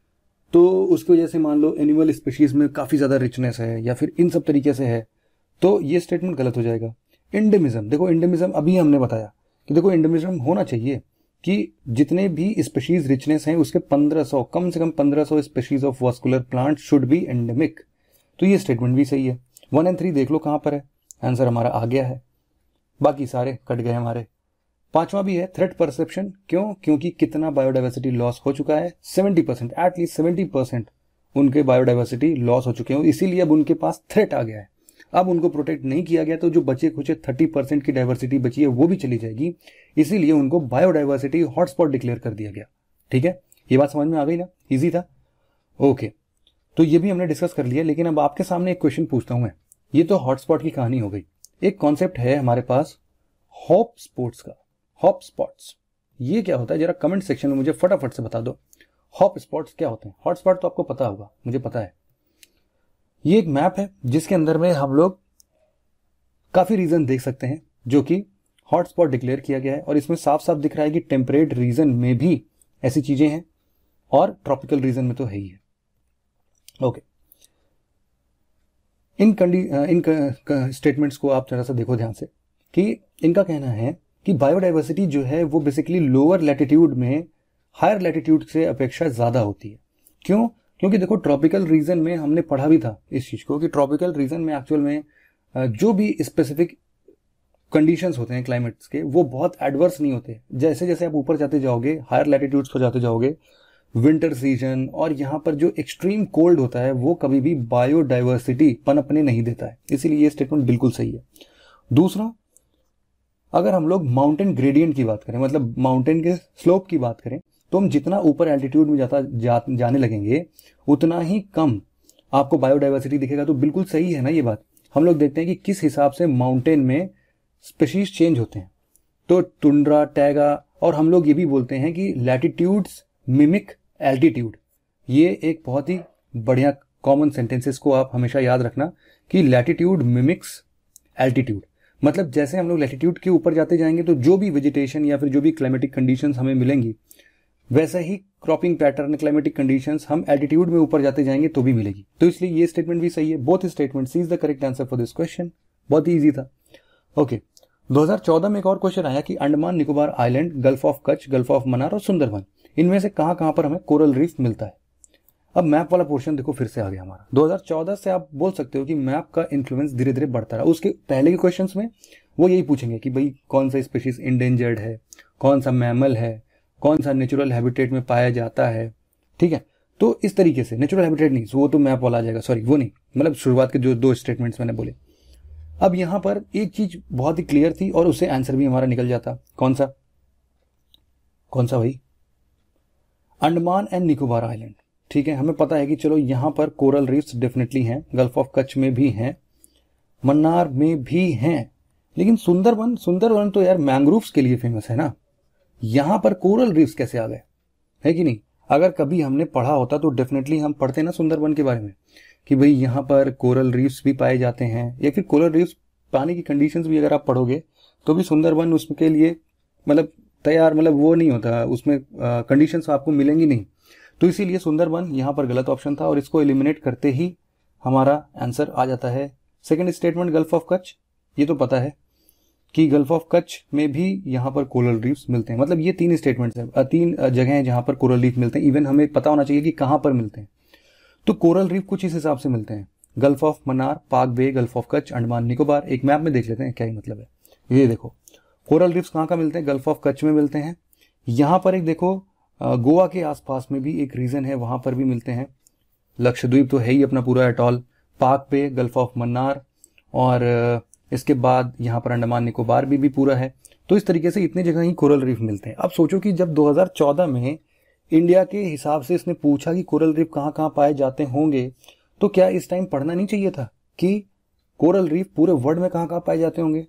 तो उसकी वजह से मान लो एनिमल स्पीशीज में काफी ज्यादा रिचनेस है या फिर इन सब तरीके से है, तो ये स्टेटमेंट गलत हो जाएगा। एंडेमिज्म, देखो एंडेमिज्म अभी हमने बताया कि देखो एंडेमिज्म होना चाहिए कि जितने भी स्पीशीज रिचनेस हैं उसके 1500, कम से कम 1500 species of vascular plant should be endemic, तो ये स्टेटमेंट भी सही है। 1 और 3 देख लो कहां पर है, आंसर हमारा आ गया है, बाकी सारे कट गए हमारे। 5वां भी है थ्रेट परसेप्शन, क्यों? क्योंकि कितना बायोडाइवर्सिटी लॉस हो चुका है, 70%, एटलीस्ट 70% उनके बायोडाइवर्सिटी लॉस हो चुके हैं, इसीलिए अब उनके पास थ्रेट आ गया है। अब उनको प्रोटेक्ट नहीं किया गया तो जो बचे कुछ 30% की डाइवर्सिटी बची है वो भी चली जाएगी, इसीलिए उनको बायोडाइवर्सिटी हॉटस्पॉट डिक्लेयर कर दिया गया। ठीक है, ये बात समझ में आ गई ना, इजी था। ओके, तो ये भी हमने डिस्कस कर लिया, लेकिन अब आपके सामने एक क्वेश्चन पूछता हूं मैं। ये तो हॉटस्पॉट की कहानी हो गई, एक कॉन्सेप्ट है हमारे पास हॉप स्पॉट्स का। हॉप स्पॉट्स ये क्या होता है, जरा कमेंट सेक्शन में मुझे फटाफट से बता दो, हॉप स्पॉट्स क्या होते हैं। हॉटस्पॉट तो आपको पता होगा, मुझे पता है। ये एक मैप है जिसके अंदर में हम लोग काफी रीजन देख सकते हैं जो कि हॉटस्पॉट डिक्लेयर किया गया है, और इसमें साफ साफ दिख रहा है कि टेम्परेट रीजन में भी ऐसी चीजें हैं और ट्रॉपिकल रीजन में तो है ही है। ओके, इन स्टेटमेंट्स को आप जरा सा देखो ध्यान से कि इनका कहना है कि बायोडाइवर्सिटी जो है वो बेसिकली लोअर लैटिट्यूड में हायर लैटिट्यूड से अपेक्षा ज्यादा होती है। क्यों? क्योंकि देखो ट्रॉपिकल रीजन में हमने पढ़ा भी था इस चीज को कि ट्रॉपिकल रीजन में एक्चुअल में जो भी स्पेसिफिक कंडीशंस होते हैं क्लाइमेट्स के वो बहुत एडवर्स नहीं होते। जैसे जैसे आप ऊपर जाते जाओगे, हायर लैटिट्यूड्स पर जाते जाओगे, विंटर सीजन और यहाँ पर जो एक्सट्रीम कोल्ड होता है वो कभी भी बायोडाइवर्सिटी पनपने नहीं देता है, इसीलिए ये स्टेटमेंट बिल्कुल सही है। दूसरा, अगर हम लोग माउंटेन ग्रेडियंट की बात करें, मतलब माउंटेन के स्लोप की बात करें, तो हम जितना ऊपर एल्टीट्यूड में जाने लगेंगे उतना ही कम आपको बायोडाइवर्सिटी दिखेगा, तो बिल्कुल सही है ना ये बात। हम लोग देखते हैं कि किस हिसाब से माउंटेन में स्पीशीज चेंज होते हैं, तो टुंड्रा, टैगा, और हम लोग ये भी बोलते हैं कि लैटिट्यूड्स मिमिक एल्टीट्यूड। ये एक बहुत ही बढ़िया कॉमन सेंटेंसेस को आप हमेशा याद रखना कि लैटिट्यूड मिमिक्स एल्टीट्यूड। मतलब जैसे हम लोग लैटिट्यूड के ऊपर जाते जाएंगे तो जो भी वेजिटेशन या फिर जो भी क्लाइमेटिक कंडीशंस हमें मिलेंगी, वैसा ही क्रॉपिंग पैटर्न, क्लाइमेटिक कंडीशंस हम एल्टीट्यूड में ऊपर जाते जाएंगे तो भी मिलेगी। तो इसलिए ये स्टेटमेंट भी सही है। Both statement C is the correct answer for this question. बहुत ही ईजी था। ओके, 2014 में एक और क्वेश्चन आया कि Andaman Nicobar island, gulf of Kutch, gulf of Mannar और सुंदरबन, इनमें से कहां पर हमें कोरल रीफ मिलता है। अब मैप वाला पोर्शन देखो फिर से आ गया हमारा। 2014 से आप बोल सकते हो कि मैप का इन्फ्लुएंस धीरे धीरे बढ़ता रहा। उसके पहले के क्वेश्चंस में वो यही पूछेंगे कि भाई कौन सा स्पीशीज इंडेंजर्ड है, कौन सा मैमल है, कौन सा नेचुरल हैबिटेट में पाया जाता है। ठीक है, तो इस तरीके से नेचुरल हैबिटेट नहीं, वो तो मैप वाला आ जाएगा, सॉरी वो नहीं, मतलब शुरुआत के जो 2 स्टेटमेंट्स मैंने बोले। अब यहां पर एक चीज बहुत ही क्लियर थी और उससे आंसर भी हमारा निकल जाता। कौन सा भाई? Andaman and Nicobar island. ठीक है, हमें पता है कि चलो यहां पर कोरल रीफ्स डेफिनेटली हैं, गल्फ ऑफ कच्छ में भी हैं, मन्नार में भी हैं, लेकिन सुंदरबन तो यार मैंग्रोव्स के लिए फेमस है ना। यहां पर कोरल रीफ्स कैसे आ गए, है कि नहीं? अगर कभी हमने पढ़ा होता तो डेफिनेटली हम पढ़ते ना सुंदरबन के बारे में कि भाई यहाँ पर कोरल रीफ्स भी पाए जाते हैं, या फिर कोरल रीफ्स पाने की कंडीशंस भी अगर आप पढ़ोगे तो भी सुंदरबन उसके लिए मतलब तैयार, मतलब वो नहीं होता, उसमें कंडीशंस आपको मिलेंगी नहीं। तो इसीलिए सुंदरबन यहाँ पर गलत ऑप्शन था और इसको एलिमिनेट करते ही हमारा आंसर आ जाता है second statement, gulf of Kutch. ये तो पता है कि गल्फ ऑफ कच्छ में भी यहाँ पर कोरल रीफ्स मिलते हैं। मतलब ये 3 स्टेटमेंट्स हैं, 3 जगह हैं जहां पर कोरल रीफ मिलते हैं। इवन हमें पता होना चाहिए कि कहां पर मिलते हैं। तो कोरल रीफ कुछ इस हिसाब से मिलते हैं, gulf of Mannar, Palk bay, gulf of Kutch, Andaman Nicobar. एक मैप में देख लेते हैं क्या ही मतलब है। ये देखो कोरल रीफ्स कहाँ मिलते हैं, गल्फ ऑफ कच्छ में मिलते हैं। यहाँ पर एक देखो गोवा के आसपास में भी एक रीजन है, वहां पर भी मिलते हैं। लक्षद्वीप तो है ही अपना पूरा एटॉल, पाक बे, गल्फ ऑफ मन्नार, और इसके बाद यहाँ पर अंडमान निकोबार भी पूरा है। तो इस तरीके से इतने जगह ही कोरल रीफ मिलते हैं। अब सोचो कि जब 2014 में इंडिया के हिसाब से इसने पूछा कि कोरल रीफ कहाँ पाए जाते होंगे, तो क्या इस टाइम पढ़ना नहीं चाहिए था कि कोरल रीफ पूरे वर्ल्ड में कहाँ पाए जाते होंगे?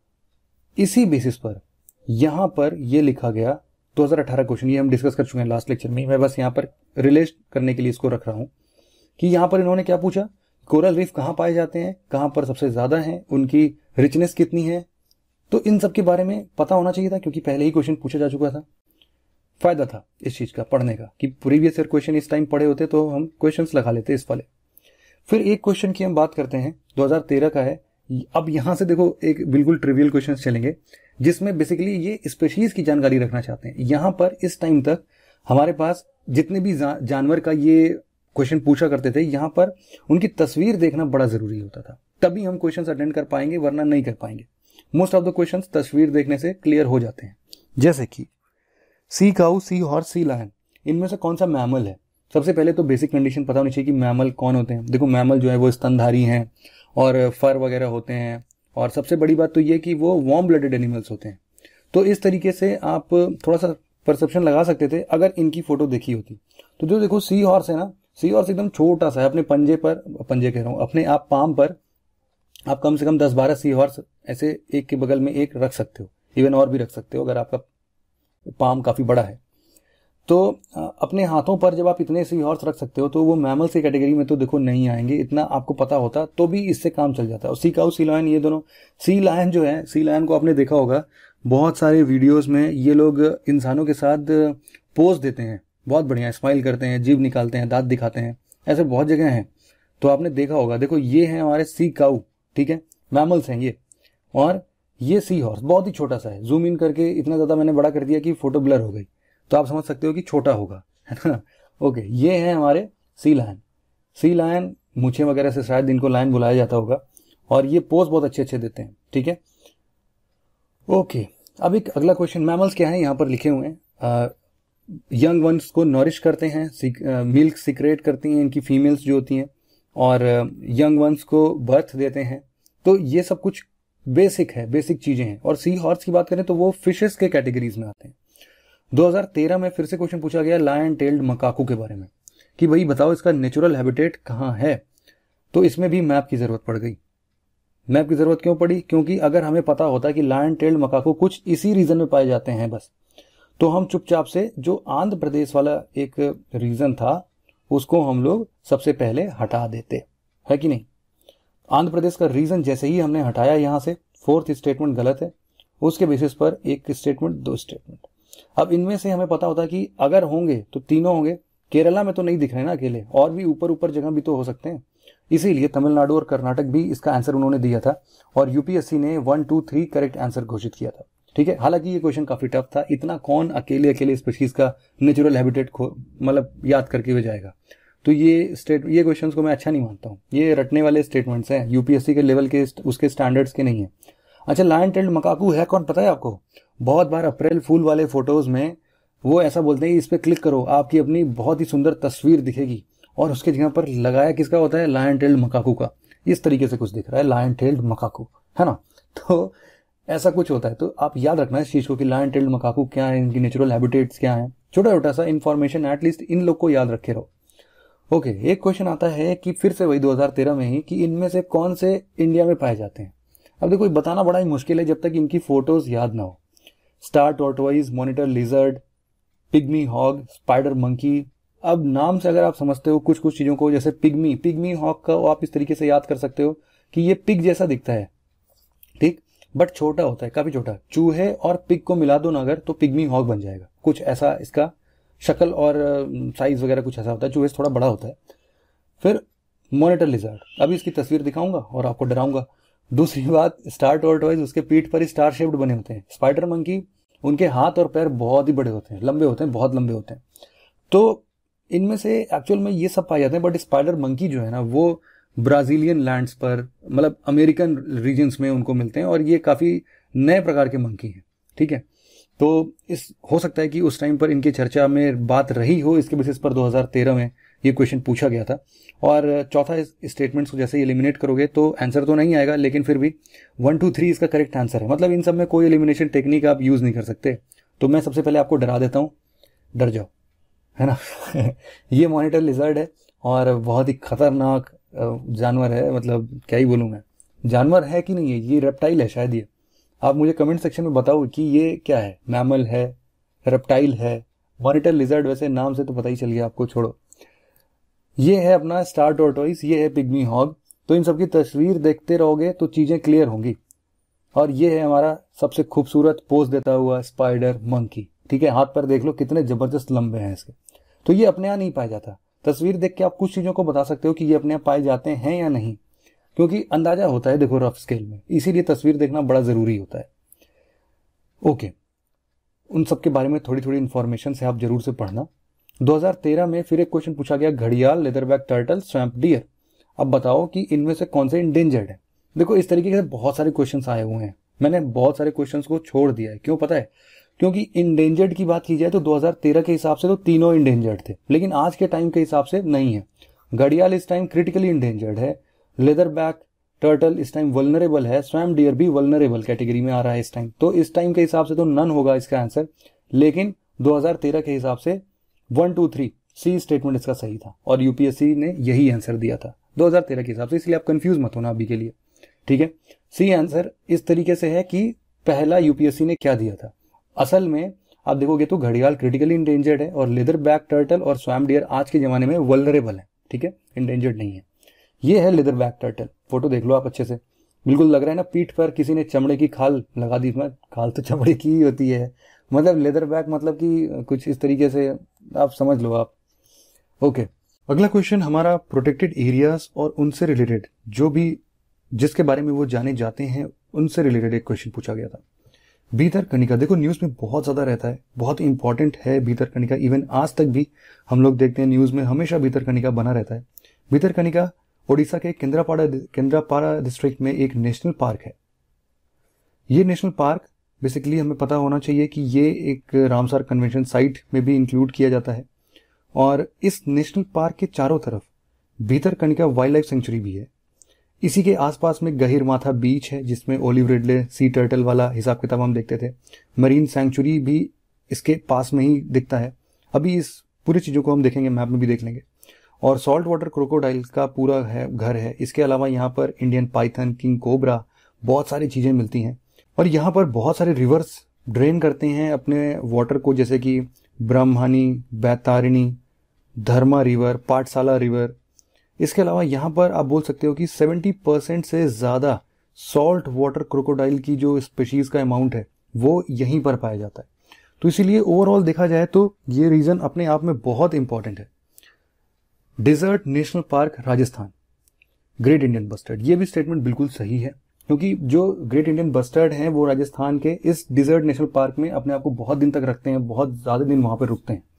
इसी बेसिस पर यहां पर यह लिखा गया 2018 क्वेश्चन, ये हम डिस्कस कर चुके हैं लास्ट लेक्चर में। मैं बस यहां पर रिलेट करने के लिए इसको रख रहा हूं कि यहां पर इन्होंने क्या पूछा, कोरल रीफ कहां पाए जाते हैं, कहां पर सबसे ज्यादा हैं, उनकी रिचनेस कितनी है। तो इन सब के बारे में पता होना चाहिए था क्योंकि पहले ही क्वेश्चन पूछा जा चुका था। फायदा था इस चीज का पढ़ने का कि प्रीवियस ईयर क्वेश्चन इस टाइम पढ़े होते तो हम क्वेश्चंस लगा लेते इस वाले। फिर एक क्वेश्चन की हम बात करते हैं 2013 का है। अब यहां से देखो एक बिल्कुल ट्रिवियल क्वेश्चन चलेंगे जिसमें बेसिकली ये स्पेशीज की जानकारी रखना चाहते हैं। यहां पर इस टाइम तक हमारे पास जितने भी जानवर का ये क्वेश्चन पूछा करते थे, यहां पर उनकी तस्वीर देखना बड़ा जरूरी होता था, तभी हम क्वेश्चन अटेंड कर पाएंगे, वरना नहीं कर पाएंगे। मोस्ट ऑफ द क्वेश्चन तस्वीर देखने से क्लियर हो जाते हैं। जैसे कि सी काऊ, सी हॉर्स, सी लायन, इनमें से कौन सा मैमल है? सबसे पहले तो बेसिक कंडीशन पता होनी चाहिए कि मैमल कौन होते हैं। देखो मैमल जो है वो स्तनधारी हैं और फर वगैरह होते हैं, और सबसे बड़ी बात तो ये कि वो वार्म ब्लडेड एनिमल्स होते हैं। तो इस तरीके से आप थोड़ा सा परसेप्शन लगा सकते थे अगर इनकी फोटो देखी होती। तो जो देखो सी हॉर्स है ना, सी हॉर्स एकदम छोटा सा है, अपने पंजे कह रहा हूं, अपने आप पाम पर आप कम से कम 10-12 सी हॉर्स ऐसे एक के बगल में एक रख सकते हो, इवन और भी रख सकते हो अगर आपका पाम काफी बड़ा है। तो अपने हाथों पर जब आप इतने सी हॉर्स रख सकते हो तो वो मैमल्स की कैटेगरी में तो देखो नहीं आएंगे। इतना आपको पता होता तो भी इससे काम चल जाता है। और सी काऊ, सी लायन, ये दोनों, सी लायन जो है, सी लायन को आपने देखा होगा बहुत सारे वीडियोस में, ये लोग इंसानों के साथ पोज देते हैं, बहुत बढ़िया स्माइल करते हैं, जीभ निकालते हैं, दांत दिखाते हैं, ऐसे बहुत जगह हैं तो आपने देखा होगा। देखो ये है हमारे सी काऊ, ठीक है, मैमल्स हैं ये, और ये सी हॉर्स बहुत ही छोटा सा है। जूम इन करके इतना ज्यादा मैंने बड़ा कर दिया कि फोटो ब्लर हो गई, तो आप समझ सकते हो कि छोटा होगा, है ना। ओके, ये है हमारे सी लायन। सी लायन मूछें वगैरह से शायद इनको लायन बुलाया जाता होगा, और ये पोज बहुत अच्छे अच्छे देते हैं, ठीक है। ओके, अब एक अगला क्वेश्चन, मैमल्स क्या है यहाँ पर लिखे हुए हैं। यंग वंस को नॉरिश करते हैं, मिल्क सिक्रेट करती हैं इनकी फीमेल्स जो होती हैं, और यंग वंस को बर्थ देते हैं। तो ये सब कुछ बेसिक है, बेसिक चीजें हैं। और सी हॉर्स की बात करें तो वो फिशेस के कैटेगरीज में आते हैं। 2013 में फिर से क्वेश्चन पूछा गया लायन टेल्ड मकाकू के बारे में कि भाई बताओ इसका नेचुरल हैबिटेट कहाँ है। तो इसमें भी मैप की जरूरत पड़ गई। मैप की जरूरत क्यों पड़ी? क्योंकि अगर हमें पता होता कि लायन टेल्ड मकाको कुछ इसी रीजन में पाए जाते हैं बस, तो हम चुपचाप से जो आंध्र प्रदेश वाला एक रीजन था उसको हम लोग सबसे पहले हटा देते, है कि नहीं? आंध्र प्रदेश का रीजन जैसे ही हमने हटाया यहां से, फोर्थ स्टेटमेंट गलत है, उसके बेसिस पर एक स्टेटमेंट, दो स्टेटमेंट। अब इनमें से हमें पता होता कि अगर होंगे तो तीनों होंगे। केरला में तो नहीं दिख रहे ना अकेले, और भी ऊपर ऊपर जगह भी तो हो सकते हैं, इसीलिए तमिलनाडु और कर्नाटक भी इसका आंसर उन्होंने दिया था और यूपीएससी ने 1 2 3 करेक्ट आंसर घोषित किया था। ठीक है, हालांकि ये क्वेश्चन काफी टफ था, इतना कौन अकेले अकेले स्पीशीज का नेचुरल हैबिटेट मतलब याद करके हुए जाएगा। तो ये क्वेश्चंस को मैं अच्छा नहीं मानता हूँ, ये रटने वाले स्टेटमेंट्स हैं, यूपीएससी के लेवल के उसके स्टैंडर्ड्स के नहीं है। अच्छा, लायन टेल्ड मकाकू है कौन पता है आपको? बहुत बार अप्रैल फूल वाले फोटोज में वो ऐसा बोलते हैं इस पे क्लिक करो आपकी अपनी बहुत ही सुंदर तस्वीर दिखेगी, और उसके जगह पर लगाया किसका होता है? लायन टेल्ड मकाकू का। इस तरीके से कुछ दिख रहा है, लायन टेल्ड मकाकू, है ना? तो ऐसा कुछ होता है, तो आप याद रखना इस चीज को कि लायन टेल्ड मकाकू क्या है, इनकी नेचुरल हैबिटेट्स क्या है, छोटा छोटा सा इन्फॉर्मेशन एटलीस्ट इन लोग को याद रखे रहो। ओके, एक क्वेश्चन आता है कि फिर से वही 2013 में ही, कि इनमें से कौन से इंडिया में पाए जाते हैं। अब देखो बताना बड़ा ही मुश्किल है जब तक इनकी फोटोज याद ना हो। Star tortoise, monitor lizard, pygmy hog, spider monkey. अब नाम से अगर आप समझते हो कुछ कुछ चीजों को, जैसे पिग्मी हॉग का आप इस तरीके से याद कर सकते हो कि ये पिग जैसा दिखता है, ठीक, बट छोटा होता है, काफी छोटा। चूहे और पिग को मिला दो ना अगर, तो पिग्मी हॉग बन जाएगा, कुछ ऐसा इसका शक्ल और साइज वगैरह कुछ ऐसा होता है। चूहे से थोड़ा बड़ा होता है। फिर मॉनिटर लिजर्ड, अभी इसकी तस्वीर दिखाऊंगा और आपको डराऊंगा। दूसरी बात, स्टार टॉर्टोइज, उसके पीठ पर ही स्टार शेप्ड बने होते हैं। स्पाइडर मंकी, उनके हाथ और पैर बहुत ही बड़े होते हैं, लंबे होते हैं, बहुत लंबे होते हैं। तो इनमें से एक्चुअल में ये सब पाए जाते हैं, बट स्पाइडर मंकी जो है ना वो ब्राजीलियन लैंड्स पर, मतलब अमेरिकन रीजन्स में उनको मिलते हैं, और ये काफी नए प्रकार के मंकी हैं। ठीक है, तो इस हो सकता है कि उस टाइम पर इनकी चर्चा में बात रही हो, इसके बेसिस पर 2013 में ये क्वेश्चन पूछा गया था। और चौथा स्टेटमेंट्स को जैसे एलिमिनेट करोगे तो आंसर तो नहीं आएगा, लेकिन फिर भी 1 2 3 इसका करेक्ट आंसर है। मतलब इन सब में कोई एलिमिनेशन टेक्निक आप यूज नहीं कर सकते। तो मैं सबसे पहले आपको डरा देता हूं, डर जाओ, है ना? ये मॉनिटर लिजर्ड है और बहुत ही खतरनाक जानवर है, मतलब क्या ही बोलूं मैं, जानवर है कि नहीं है, ये रेप्टाइल है शायद। ये आप मुझे कमेंट सेक्शन में बताओ कि ये क्या है, मैमल है, रेप्टाइल है? मॉनिटर लिजर्ड वैसे नाम से तो पता ही चल गया आपको, छोड़ो। ये है अपना स्टार टॉर्टोइस, ये है पिग्मी हॉग। तो इन सबकी तस्वीर देखते रहोगे तो चीजें क्लियर होंगी। और ये है हमारा सबसे खूबसूरत पोज देता हुआ स्पाइडर मंकी। ठीक है, हाथ पर देख लो कितने जबरदस्त लंबे हैं इसके। तो ये अपने यहाँ नहीं पाया जाता। तस्वीर देख के आप कुछ चीजों को बता सकते हो कि ये अपने यहाँ पाए जाते हैं या नहीं, क्योंकि अंदाजा होता है देखो रफ स्केल में, इसीलिए तस्वीर देखना बड़ा जरूरी होता है। ओके, उन सब के बारे में थोड़ी थोड़ी इंफॉर्मेशन से आप जरूर से पढ़ना। 2013 में फिर एक क्वेश्चन पूछा गया, घड़ियाल, लेदरबैक टर्टल, स्वैम्प डियर। अब बताओ कि इनमें से कौन से इंडेंजर्ड है। देखो इस तरीके से बहुत सारे क्वेश्चंस आए हुए हैं, मैंने बहुत सारे क्वेश्चंस को छोड़ दिया है। क्यों पता है? क्योंकि इंडेंजर्ड की बात की जाए तो 2013 के हिसाब से तो तीनों इंडेंजर्ड थे, लेकिन आज के टाइम के हिसाब से नहीं है। घड़ियाल इस टाइम क्रिटिकली इंडेंजर्ड है, लेदरबैक टर्टल इस टाइम वल्नरेबल है, स्वैम्प डियर भी वल्नरेबल कैटेगरी में आ रहा है इस टाइम। तो इस टाइम के हिसाब से तो नन होगा इसका आंसर, लेकिन 2013 के हिसाब से 1 2 3 सी स्टेटमेंट इसका सही था, और यूपीएससी ने यही आंसर दिया था 2013 के हिसाब से, इसलिए आप कंफ्यूज मत होना अभी के लिए। ठीक है, सी आंसर इस तरीके से है कि पहला यूपीएससी ने क्या दिया था। असल में आप देखोगे तो घड़ियाल क्रिटिकली इंडेंजर्ड है, और लेदर बैक टर्टल और स्वैम्प डियर आज के जमाने में वल्नरेबल है। ठीक है, इंडेंजर्ड नहीं है। ये है लेदर बैक टर्टल, फोटो देख लो आप अच्छे से, बिल्कुल लग रहा है ना पीठ पर किसी ने चमड़े की खाल लगा दी। खाल तो चमड़े की ही होती है, मतलब लेदर बैक मतलब कि कुछ इस तरीके से आप समझ लो आप। ओके, अगला क्वेश्चन हमारा प्रोटेक्टेड एरियाज और उनसे रिलेटेड जो भी जिसके बारे में वो जाने जाते हैं उनसे रिलेटेड एक क्वेश्चन पूछा गया था। भीतरकनिका, देखो न्यूज में बहुत ज्यादा रहता है, बहुत इंपॉर्टेंट है भीतरकनिका। इवन आज तक भी हम लोग देखते हैं न्यूज में हमेशा भीतरकनिका बना रहता है। भीतरकनिका ओडिशा के केंद्रापाड़ा डिस्ट्रिक्ट में एक नेशनल पार्क है। ये नेशनल पार्क बेसिकली हमें पता होना चाहिए कि ये एक रामसार कन्वेंशन साइट में भी इंक्लूड किया जाता है, और इस नेशनल पार्क के चारों तरफ भीतरकनिका वाइल्ड लाइफ सेंचुरी भी है। इसी के आसपास में गहिरमाथा बीच है जिसमें ओलिव रिडले सी टर्टल वाला हिसाब किताब हम देखते थे। मरीन सेंचुरी भी इसके पास में ही दिखता है। अभी इस पूरी चीजों को हम देखेंगे, मैप में भी देख लेंगे। और सॉल्ट वाटर क्रोकोडाइल का पूरा है घर है। इसके अलावा यहाँ पर इंडियन पाइथन, किंग कोबरा, बहुत सारी चीज़ें मिलती हैं। और यहाँ पर बहुत सारे रिवर्स ड्रेन करते हैं अपने वाटर को, जैसे कि ब्रह्मणी, बैतारिणी, धर्मा रिवर, पाठशाला रिवर। इसके अलावा यहाँ पर आप बोल सकते हो कि 70% से ज़्यादा सॉल्ट वाटर क्रोकोडाइल की जो स्पीशीज़ का अमाउंट है वो यहीं पर पाया जाता है। तो इसीलिए ओवरऑल देखा जाए तो ये रीजन अपने आप में बहुत इंपॉर्टेंट है। Desert national park Rajasthan, great Indian bustard, ये भी स्टेटमेंट बिल्कुल सही है, क्योंकि जो ग्रेट इंडियन बस्टर्ड हैं वो राजस्थान के इस डिजर्ट नेशनल पार्क में अपने आप को बहुत दिन तक रखते हैं, बहुत ज़्यादा दिन वहाँ पर रुकते हैं।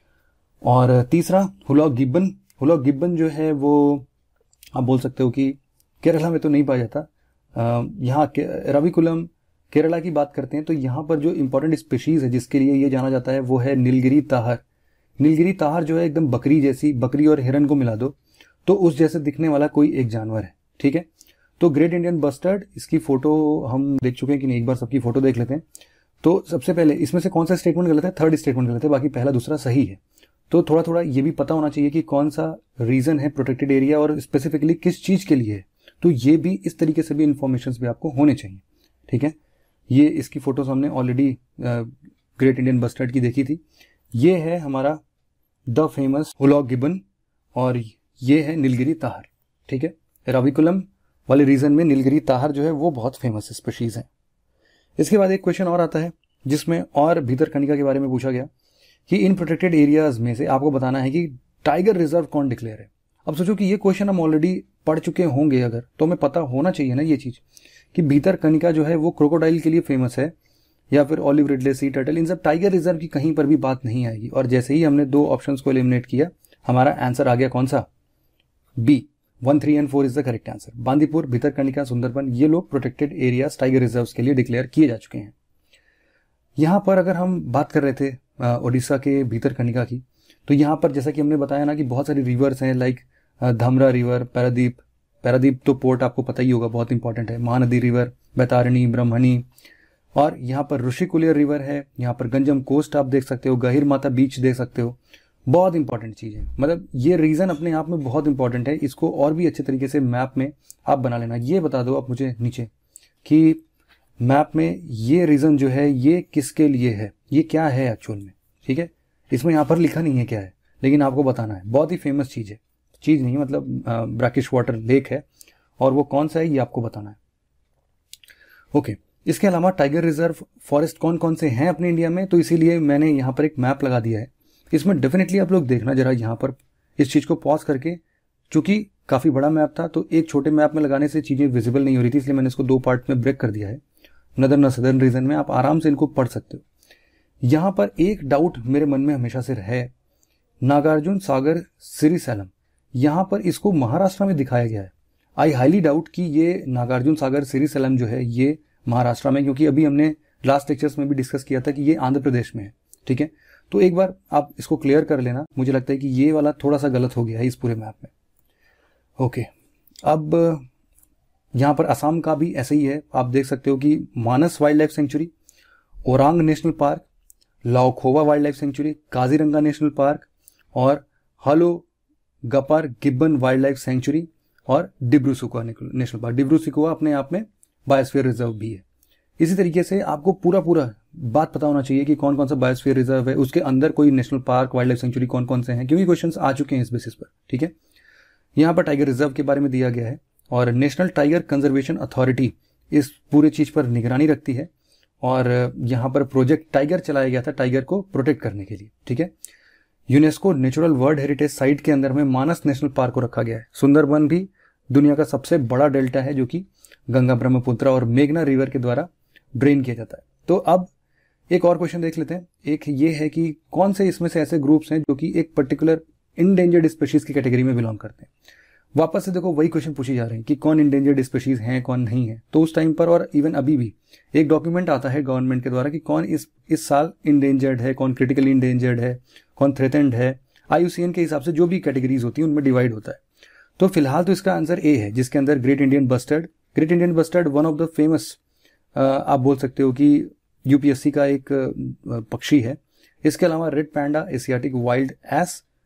और तीसरा हुलॉक गिब्बन। हुलॉक गिब्बन जो है वो आप बोल सकते हो कि केरला में तो नहीं पाया जाता। यहाँ रविकुलम केरला की बात करते हैं तो यहाँ पर जो इंपॉर्टेंट स्पीशीज है जिसके लिए ये जाना जाता है वो है नीलगिरी ताहर। नीलगिरी ताहर जो है एकदम बकरी जैसी, बकरी और हिरन को मिला दो तो उस जैसे दिखने वाला कोई एक जानवर है, ठीक है। तो ग्रेट इंडियन बस्टर्ड, इसकी फोटो हम देख चुके हैं कि नहीं, एक बार सबकी फोटो देख लेते हैं। तो सबसे पहले इसमें से कौन सा स्टेटमेंट गलत है? थर्ड स्टेटमेंट गलत है, बाकी पहला दूसरा सही है। तो थोड़ा थोड़ा ये भी पता होना चाहिए कि कौन सा रीजन है प्रोटेक्टेड एरिया और स्पेसिफिकली किस चीज के लिए है। तो ये भी इस तरीके से भी इंफॉर्मेशन भी आपको होने चाहिए, ठीक है। ये इसकी फोटोज हमने ऑलरेडी ग्रेट इंडियन बस्टर्ड की देखी थी। ये है हमारा द फेमस हुलॉक गिब्बन और ये है नीलगिरी ताहर, ठीक है। रविकुलम वाले रीजन में नीलगिरी ताहर जो है वो बहुत फेमस स्पीशीज है। इसके बाद एक क्वेश्चन और आता है जिसमें और भीतरकनिका के बारे में पूछा गया कि इन प्रोटेक्टेड एरियाज में से आपको बताना है कि टाइगर रिजर्व कौन डिक्लेयर है। अब सोचो कि ये क्वेश्चन हम ऑलरेडी पढ़ चुके होंगे, अगर तो हमें पता होना चाहिए ना ये चीज कि भीतरकनिका जो है वो क्रोकोडाइल के लिए फेमस है या फिर ऑलिव रिडले, सी टर्टल, इन सब टाइगर रिजर्व की कहीं पर भी बात नहीं आएगी। और जैसे ही हमने दो ऑप्शंस को एलिमिनेट किया हमारा आंसर आ गया कौन सा? बी, 1, 3 और 4 is the correct answer. Bandipur, Bhitarkanika, Sundarban, ये लोग प्रोटेक्टेड एरियाज टाइगर रिजर्व के लिए डिक्लेयर किए जा चुके हैं। यहाँ पर अगर हम बात कर रहे थे ओडिशा के भीतरकनिका की, तो यहाँ पर जैसा कि हमने बताया ना कि बहुत सारी रिवर्स हैं, लाइक धमरा रिवर, पैरादीप तो पोर्ट आपको पता ही होगा, बहुत इंपॉर्टेंट है, महानदी रिवर, बैतारिणी, ब्रह्मणी, और यहाँ पर ऋषिकुल्य रिवर है, यहाँ पर गंजम कोस्ट आप देख सकते हो, गहिर माता बीच देख सकते हो। बहुत इंपॉर्टेंट चीज़ है, मतलब ये रीजन अपने आप में बहुत इंपॉर्टेंट है। इसको और भी अच्छे तरीके से मैप में आप बना लेना। ये बता दो आप मुझे नीचे कि मैप में ये रीजन जो है ये किसके लिए है, ये क्या है एक्चुअल में, ठीक है। इसमें यहाँ पर लिखा नहीं है क्या है, लेकिन आपको बताना है। बहुत ही फेमस चीज़ है, चीज़ नहीं मतलब ब्रैकिश वाटर लेक है, और वो कौन सा है ये आपको बताना है। ओके, इसके अलावा टाइगर रिजर्व फॉरेस्ट कौन कौन से हैं अपने इंडिया में, तो इसीलिए मैंने यहाँ पर एक मैप लगा दिया है। इसमें डेफिनेटली आप लोग देखना जरा, यहाँ पर इस चीज़ को पॉज करके, चूंकि काफ़ी बड़ा मैप था तो एक छोटे मैप में लगाने से चीज़ें विजिबल नहीं हो रही थी, इसलिए मैंने इसको दो पार्ट में ब्रेक कर दिया है। नदर्न और सदर्न रीजन में आप आराम से इनको पढ़ सकते हो। यहाँ पर एक डाउट मेरे मन में हमेशा से है, नागार्जुन सागर श्रीशैलम, यहाँ पर इसको महाराष्ट्र में दिखाया गया है। आई हाईली डाउट कि ये नागार्जुन सागर श्रीशैलम जो है ये महाराष्ट्र में, क्योंकि अभी हमने लास्ट लेक्चर्स में भी डिस्कस किया था कि ये आंध्र प्रदेश में है, ठीक है। तो एक बार आप इसको क्लियर कर लेना, मुझे लगता है कि ये वाला थोड़ा सा गलत हो गया है इस पूरे मैप में। ओके, अब यहाँ पर असम का भी ऐसे ही है, आप देख सकते हो कि Manas wildlife sanctuary, Orang national park, Laokhowa wildlife sanctuary, Kaziranga national park और Hollongapar gibbon wildlife sanctuary और डिब्रू-सैखोवा नेशनल पार्क। डिब्रू-सैखोवा अपने आप में बायोस्फीयर रिजर्व भी है। इसी तरीके से आपको पूरा बात पता होना चाहिए कि कौन कौन सा बायोस्फीयर रिजर्व है, उसके अंदर कोई national park, wildlife sanctuary कौन कौन से हैं, क्योंकि क्वेश्चंस आ चुके हैं इस बेसिस पर, ठीक है। यहाँ पर टाइगर रिजर्व के बारे में दिया गया है और नेशनल टाइगर कंजर्वेशन अथॉरिटी इस पूरे चीज पर निगरानी रखती है और यहाँ पर प्रोजेक्ट टाइगर चलाया गया था टाइगर को प्रोटेक्ट करने के लिए, ठीक है। UNESCO natural world heritage site के अंदर में मानस नेशनल पार्क को रखा गया है। सुंदरबन भी दुनिया का सबसे बड़ा डेल्टा है जो कि गंगा, ब्रह्मपुत्र और मेघना रिवर के द्वारा ड्रेन किया जाता है। तो अब एक और क्वेश्चन देख लेते हैं। एक ये है कि कौन से इसमें से ऐसे ग्रुप्स हैं जो कि एक पर्टिकुलर इंडेंजर्ड स्पीशीज की कैटेगरी में बिलोंग करते हैं। वापस से देखो वही क्वेश्चन पूछे जा रहे हैं कि कौन इंडेंजर्ड स्पीशीज हैं, कौन नहीं है। तो उस टाइम पर और इवन अभी भी एक डॉक्यूमेंट आता है गवर्नमेंट के द्वारा कि कौन इस साल इंडेंजर्ड है, कौन क्रिटिकली इंडेंजर्ड है, कौन थ्रेटेंड है। IUCN के हिसाब से जो भी कैटेगरीज होती है उनमें डिवाइड होता है। तो फिलहाल तो इसका आंसर ए है, जिसके अंदर great Indian bustard one of the famous आप बोल सकते हो कि UPSC का एक पक्षी है। इसके अलावा red panda, asiatic wild ass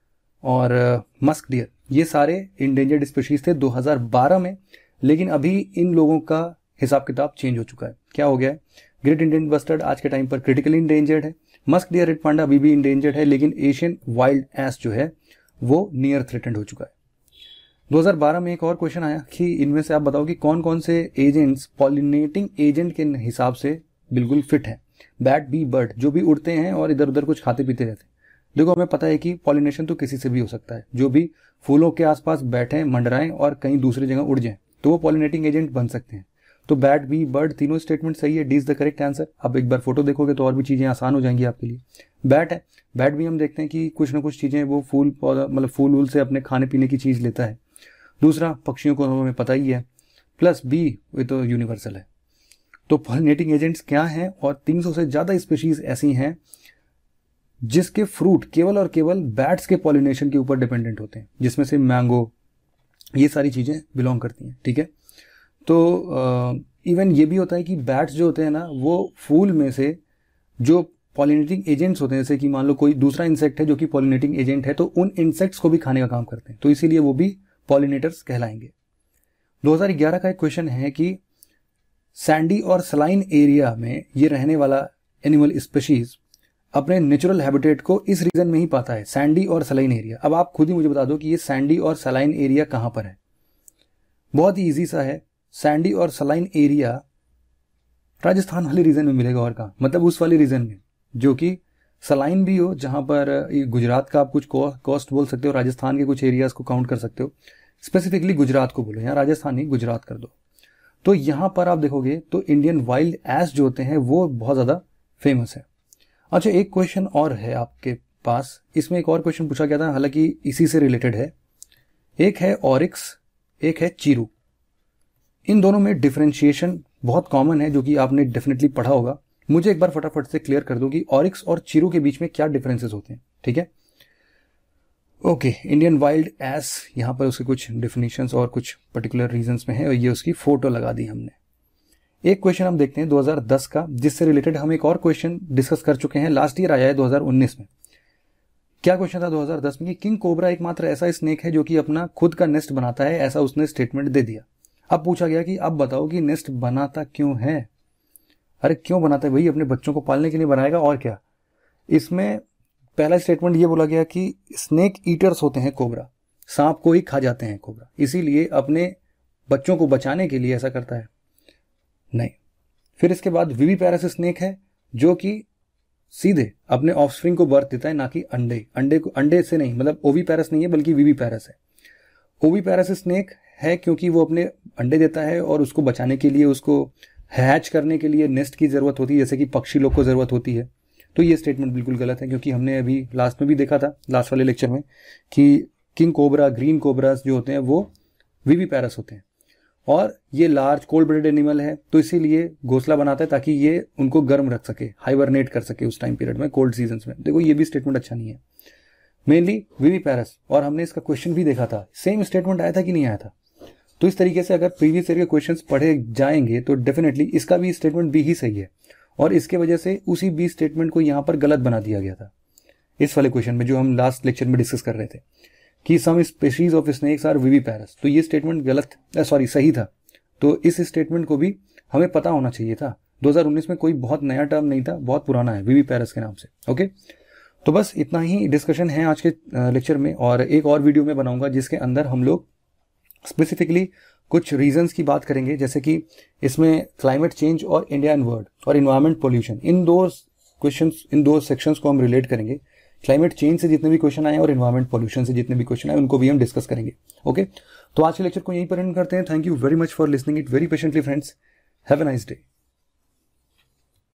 और मस्क डियर, ये सारे इंडेंजर्ड स्पीशीज थे 2012 में। लेकिन अभी इन लोगों का हिसाब किताब चेंज हो चुका है। क्या हो गया है? ग्रेट इंडियन बस्टर्ड आज के टाइम पर क्रिटिकली इंडेंजर्ड है, मस्क डियर रेड पांडा अभी भी इंडेंजर्ड है, लेकिन एशियन वाइल्ड एस जो है वो नियर थ्रेटेंड हो चुका है। 2012 में एक और क्वेश्चन आया कि इनमें से आप बताओ कि कौन कौन से एजेंट्स पॉलिनेटिंग एजेंट के हिसाब से बिल्कुल फिट है। बैट, बी, बर्ड, जो भी उड़ते हैं और इधर उधर कुछ खाते पीते रहते हैं। देखो, हमें पता है कि पॉलिनेशन तो किसी से भी हो सकता है, जो भी फूलों के आसपास बैठे मंडराएं और कहीं दूसरी जगह उड़ जाएं तो वो पॉलिनेटिंग एजेंट बन सकते हैं। तो बैट, बी, बर्ड तीनों स्टेटमेंट सही है, D is the correct answer. अब एक बार फोटो देखोगे तो और भी चीजें आसान हो जाएंगी आपके लिए। बैट है, बैट भी हम देखते हैं कि कुछ ना कुछ चीजें वो फूल पौधा मतलब फूल वूल से अपने खाने पीने की चीज लेता है। दूसरा, पक्षियों को हमें पता ही है। प्लस बी, ये तो यूनिवर्सल है। तो पॉलिनेटिंग एजेंट्स क्या हैं? और 300 से ज्यादा स्पीशीज ऐसी हैं जिसके फ्रूट केवल और केवल बैट्स के पॉलिनेशन के ऊपर डिपेंडेंट होते हैं, जिसमें से मैंगो, ये सारी चीजें बिलोंग करती हैं। ठीक है, तो इवन ये भी होता है कि बैट्स जो होते हैं ना, वो फूल में से जो पॉलिनेटिंग एजेंट्स होते हैं, जैसे कि मान लो कोई दूसरा इंसेक्ट है जो कि पॉलिनेटिंग एजेंट है, तो उन इंसेक्ट्स को भी खाने का काम करते हैं, तो इसीलिए वो भी पॉलिनेटर्स कहलाएंगे। 2011 का एक क्वेश्चन है कि सैंडी और सलाइन एरिया में ये रहने वाला एनिमल स्पीशीज अपने नेचुरल हैबिटेट को इस रीजन में ही पाता है, सैंडी और सलाइन एरिया। अब आप खुद ही मुझे बता दो कि ये सैंडी और सलाइन एरिया कहां पर है। बहुत ही इजी सा है, सैंडी और सलाइन एरिया राजस्थान वाले रीजन में मिलेगा। और कहां? मतलब उस वाले रीजन में जो कि सलाइन भी हो, जहां पर गुजरात का आप कुछ कोस्ट बोल सकते हो, राजस्थान के कुछ एरियाज को काउंट कर सकते हो। स्पेसिफिकली गुजरात को बोलो, यहाँ राजस्थान नहीं, गुजरात कर दो। तो यहां पर आप देखोगे तो इंडियन वाइल्ड एस जो होते हैं वो बहुत ज्यादा फेमस है। अच्छा, एक क्वेश्चन और है आपके पास, इसमें एक और क्वेश्चन पूछा गया था, हालांकि इसी से रिलेटेड है। एक है ऑरिक्स, एक है चीरू। इन दोनों में डिफरेंशिएशन बहुत कॉमन है, जो कि आपने डेफिनेटली पढ़ा होगा। मुझे एक बार फटाफट से क्लियर कर दो कि ऑरिक्स और चीरू के बीच में क्या डिफरेंसेस होते हैं। ठीक है, ओके। इंडियन वाइल्ड एस, यहां पर उसके कुछ डिफिनेशंस और कुछ पर्टिकुलर रीजंस में है, और ये उसकी फोटो लगा दी हमने। एक क्वेश्चन हम देखते हैं 2010 का, जिससे रिलेटेड हम एक और क्वेश्चन डिस्कस कर चुके हैं, लास्ट ईयर आया है 2019 में। क्या क्वेश्चन था 2010 में कि किंग कोबरा एकमात्र ऐसा स्नेक है जो कि अपना खुद का नेस्ट बनाता है, ऐसा उसने स्टेटमेंट दे दिया। अब पूछा गया कि अब बताओ कि नेस्ट बनाता क्यों है। अरे क्यों बनाता है भाई? अपने बच्चों को पालने के लिए बनाएगा, और क्या। इसमें पहला स्टेटमेंट ये बोला गया कि स्नेक ईटर्स होते हैं कोबरा, सांप को ही खा जाते हैं कोबरा, इसीलिए अपने बच्चों को बचाने के लिए ऐसा करता है। नहीं। फिर इसके बाद विवीपैरस स्नेक है जो कि सीधे अपने ऑफस्प्रिंग को बर्थ देता है, ना कि अंडे से नहीं, मतलब ओवीपैरस नहीं है बल्कि विवीपैरस है। ओवीपैरस स्नेक है क्योंकि वो अपने अंडे देता है और उसको बचाने के लिए, उसको हैच करने के लिए नेस्ट की जरूरत होती है, जैसे कि पक्षी लोग को जरूरत होती है। तो ये स्टेटमेंट बिल्कुल गलत है, क्योंकि हमने अभी लास्ट में भी देखा था, लास्ट वाले लेक्चर में, कि किंग कोबरा, ग्रीन कोबरास जो होते हैं वो विवीपैरस होते हैं, और ये लार्ज कोल्ड ब्लडेड एनिमल है, तो इसीलिए घोंसला बनाता है ताकि ये उनको गर्म रख सके, हाइबरनेट कर सके उस टाइम पीरियड में, कोल्ड सीजन्स में। देखो, ये भी स्टेटमेंट अच्छा नहीं है, मेनली विवीपैरस। और हमने इसका क्वेश्चन भी देखा था, सेम स्टेटमेंट आया था कि नहीं आया था। तो इस तरीके से अगर प्रीवियस ईयर के क्वेश्चंस पढ़े जाएंगे तो डेफिनेटली इसका भी स्टेटमेंट बी ही सही है, और इसके वजह से उसी बी स्टेटमेंट को यहां पर गलत बना दिया गया था इस वाले क्वेश्चन में, जो हम लास्ट लेक्चर में डिस्कस कर रहे थे कि some species of snakes are viviparous. तो ये स्टेटमेंट सही था। तो इस स्टेटमेंट को भी हमें पता होना चाहिए था। 2019 में कोई बहुत नया टर्म नहीं था, बहुत पुराना है, विवीपैरस के नाम से। ओके, तो बस इतना ही डिस्कशन है आज के लेक्चर में, और एक और वीडियो में बनाऊंगा जिसके अंदर हम लोग स्पेसिफिकली कुछ रीजंस की बात करेंगे, जैसे कि इसमें क्लाइमेट चेंज और इंडियन वर्ल्ड और इन्वायरमेंट पोल्यूशन, इन दो सेक्शंस को हम रिलेट करेंगे। क्लाइमेट चेंज से जितने भी क्वेश्चन आए और इन्वायरमेंट पोल्यूशन से जितने भी क्वेश्चन आए उनको भी हम डिस्कस करेंगे। ओके, तो आज के लेक्चर को यहीं पर एंड करते हैं। Thank you very much for listening it very patiently friends. Have a nice day.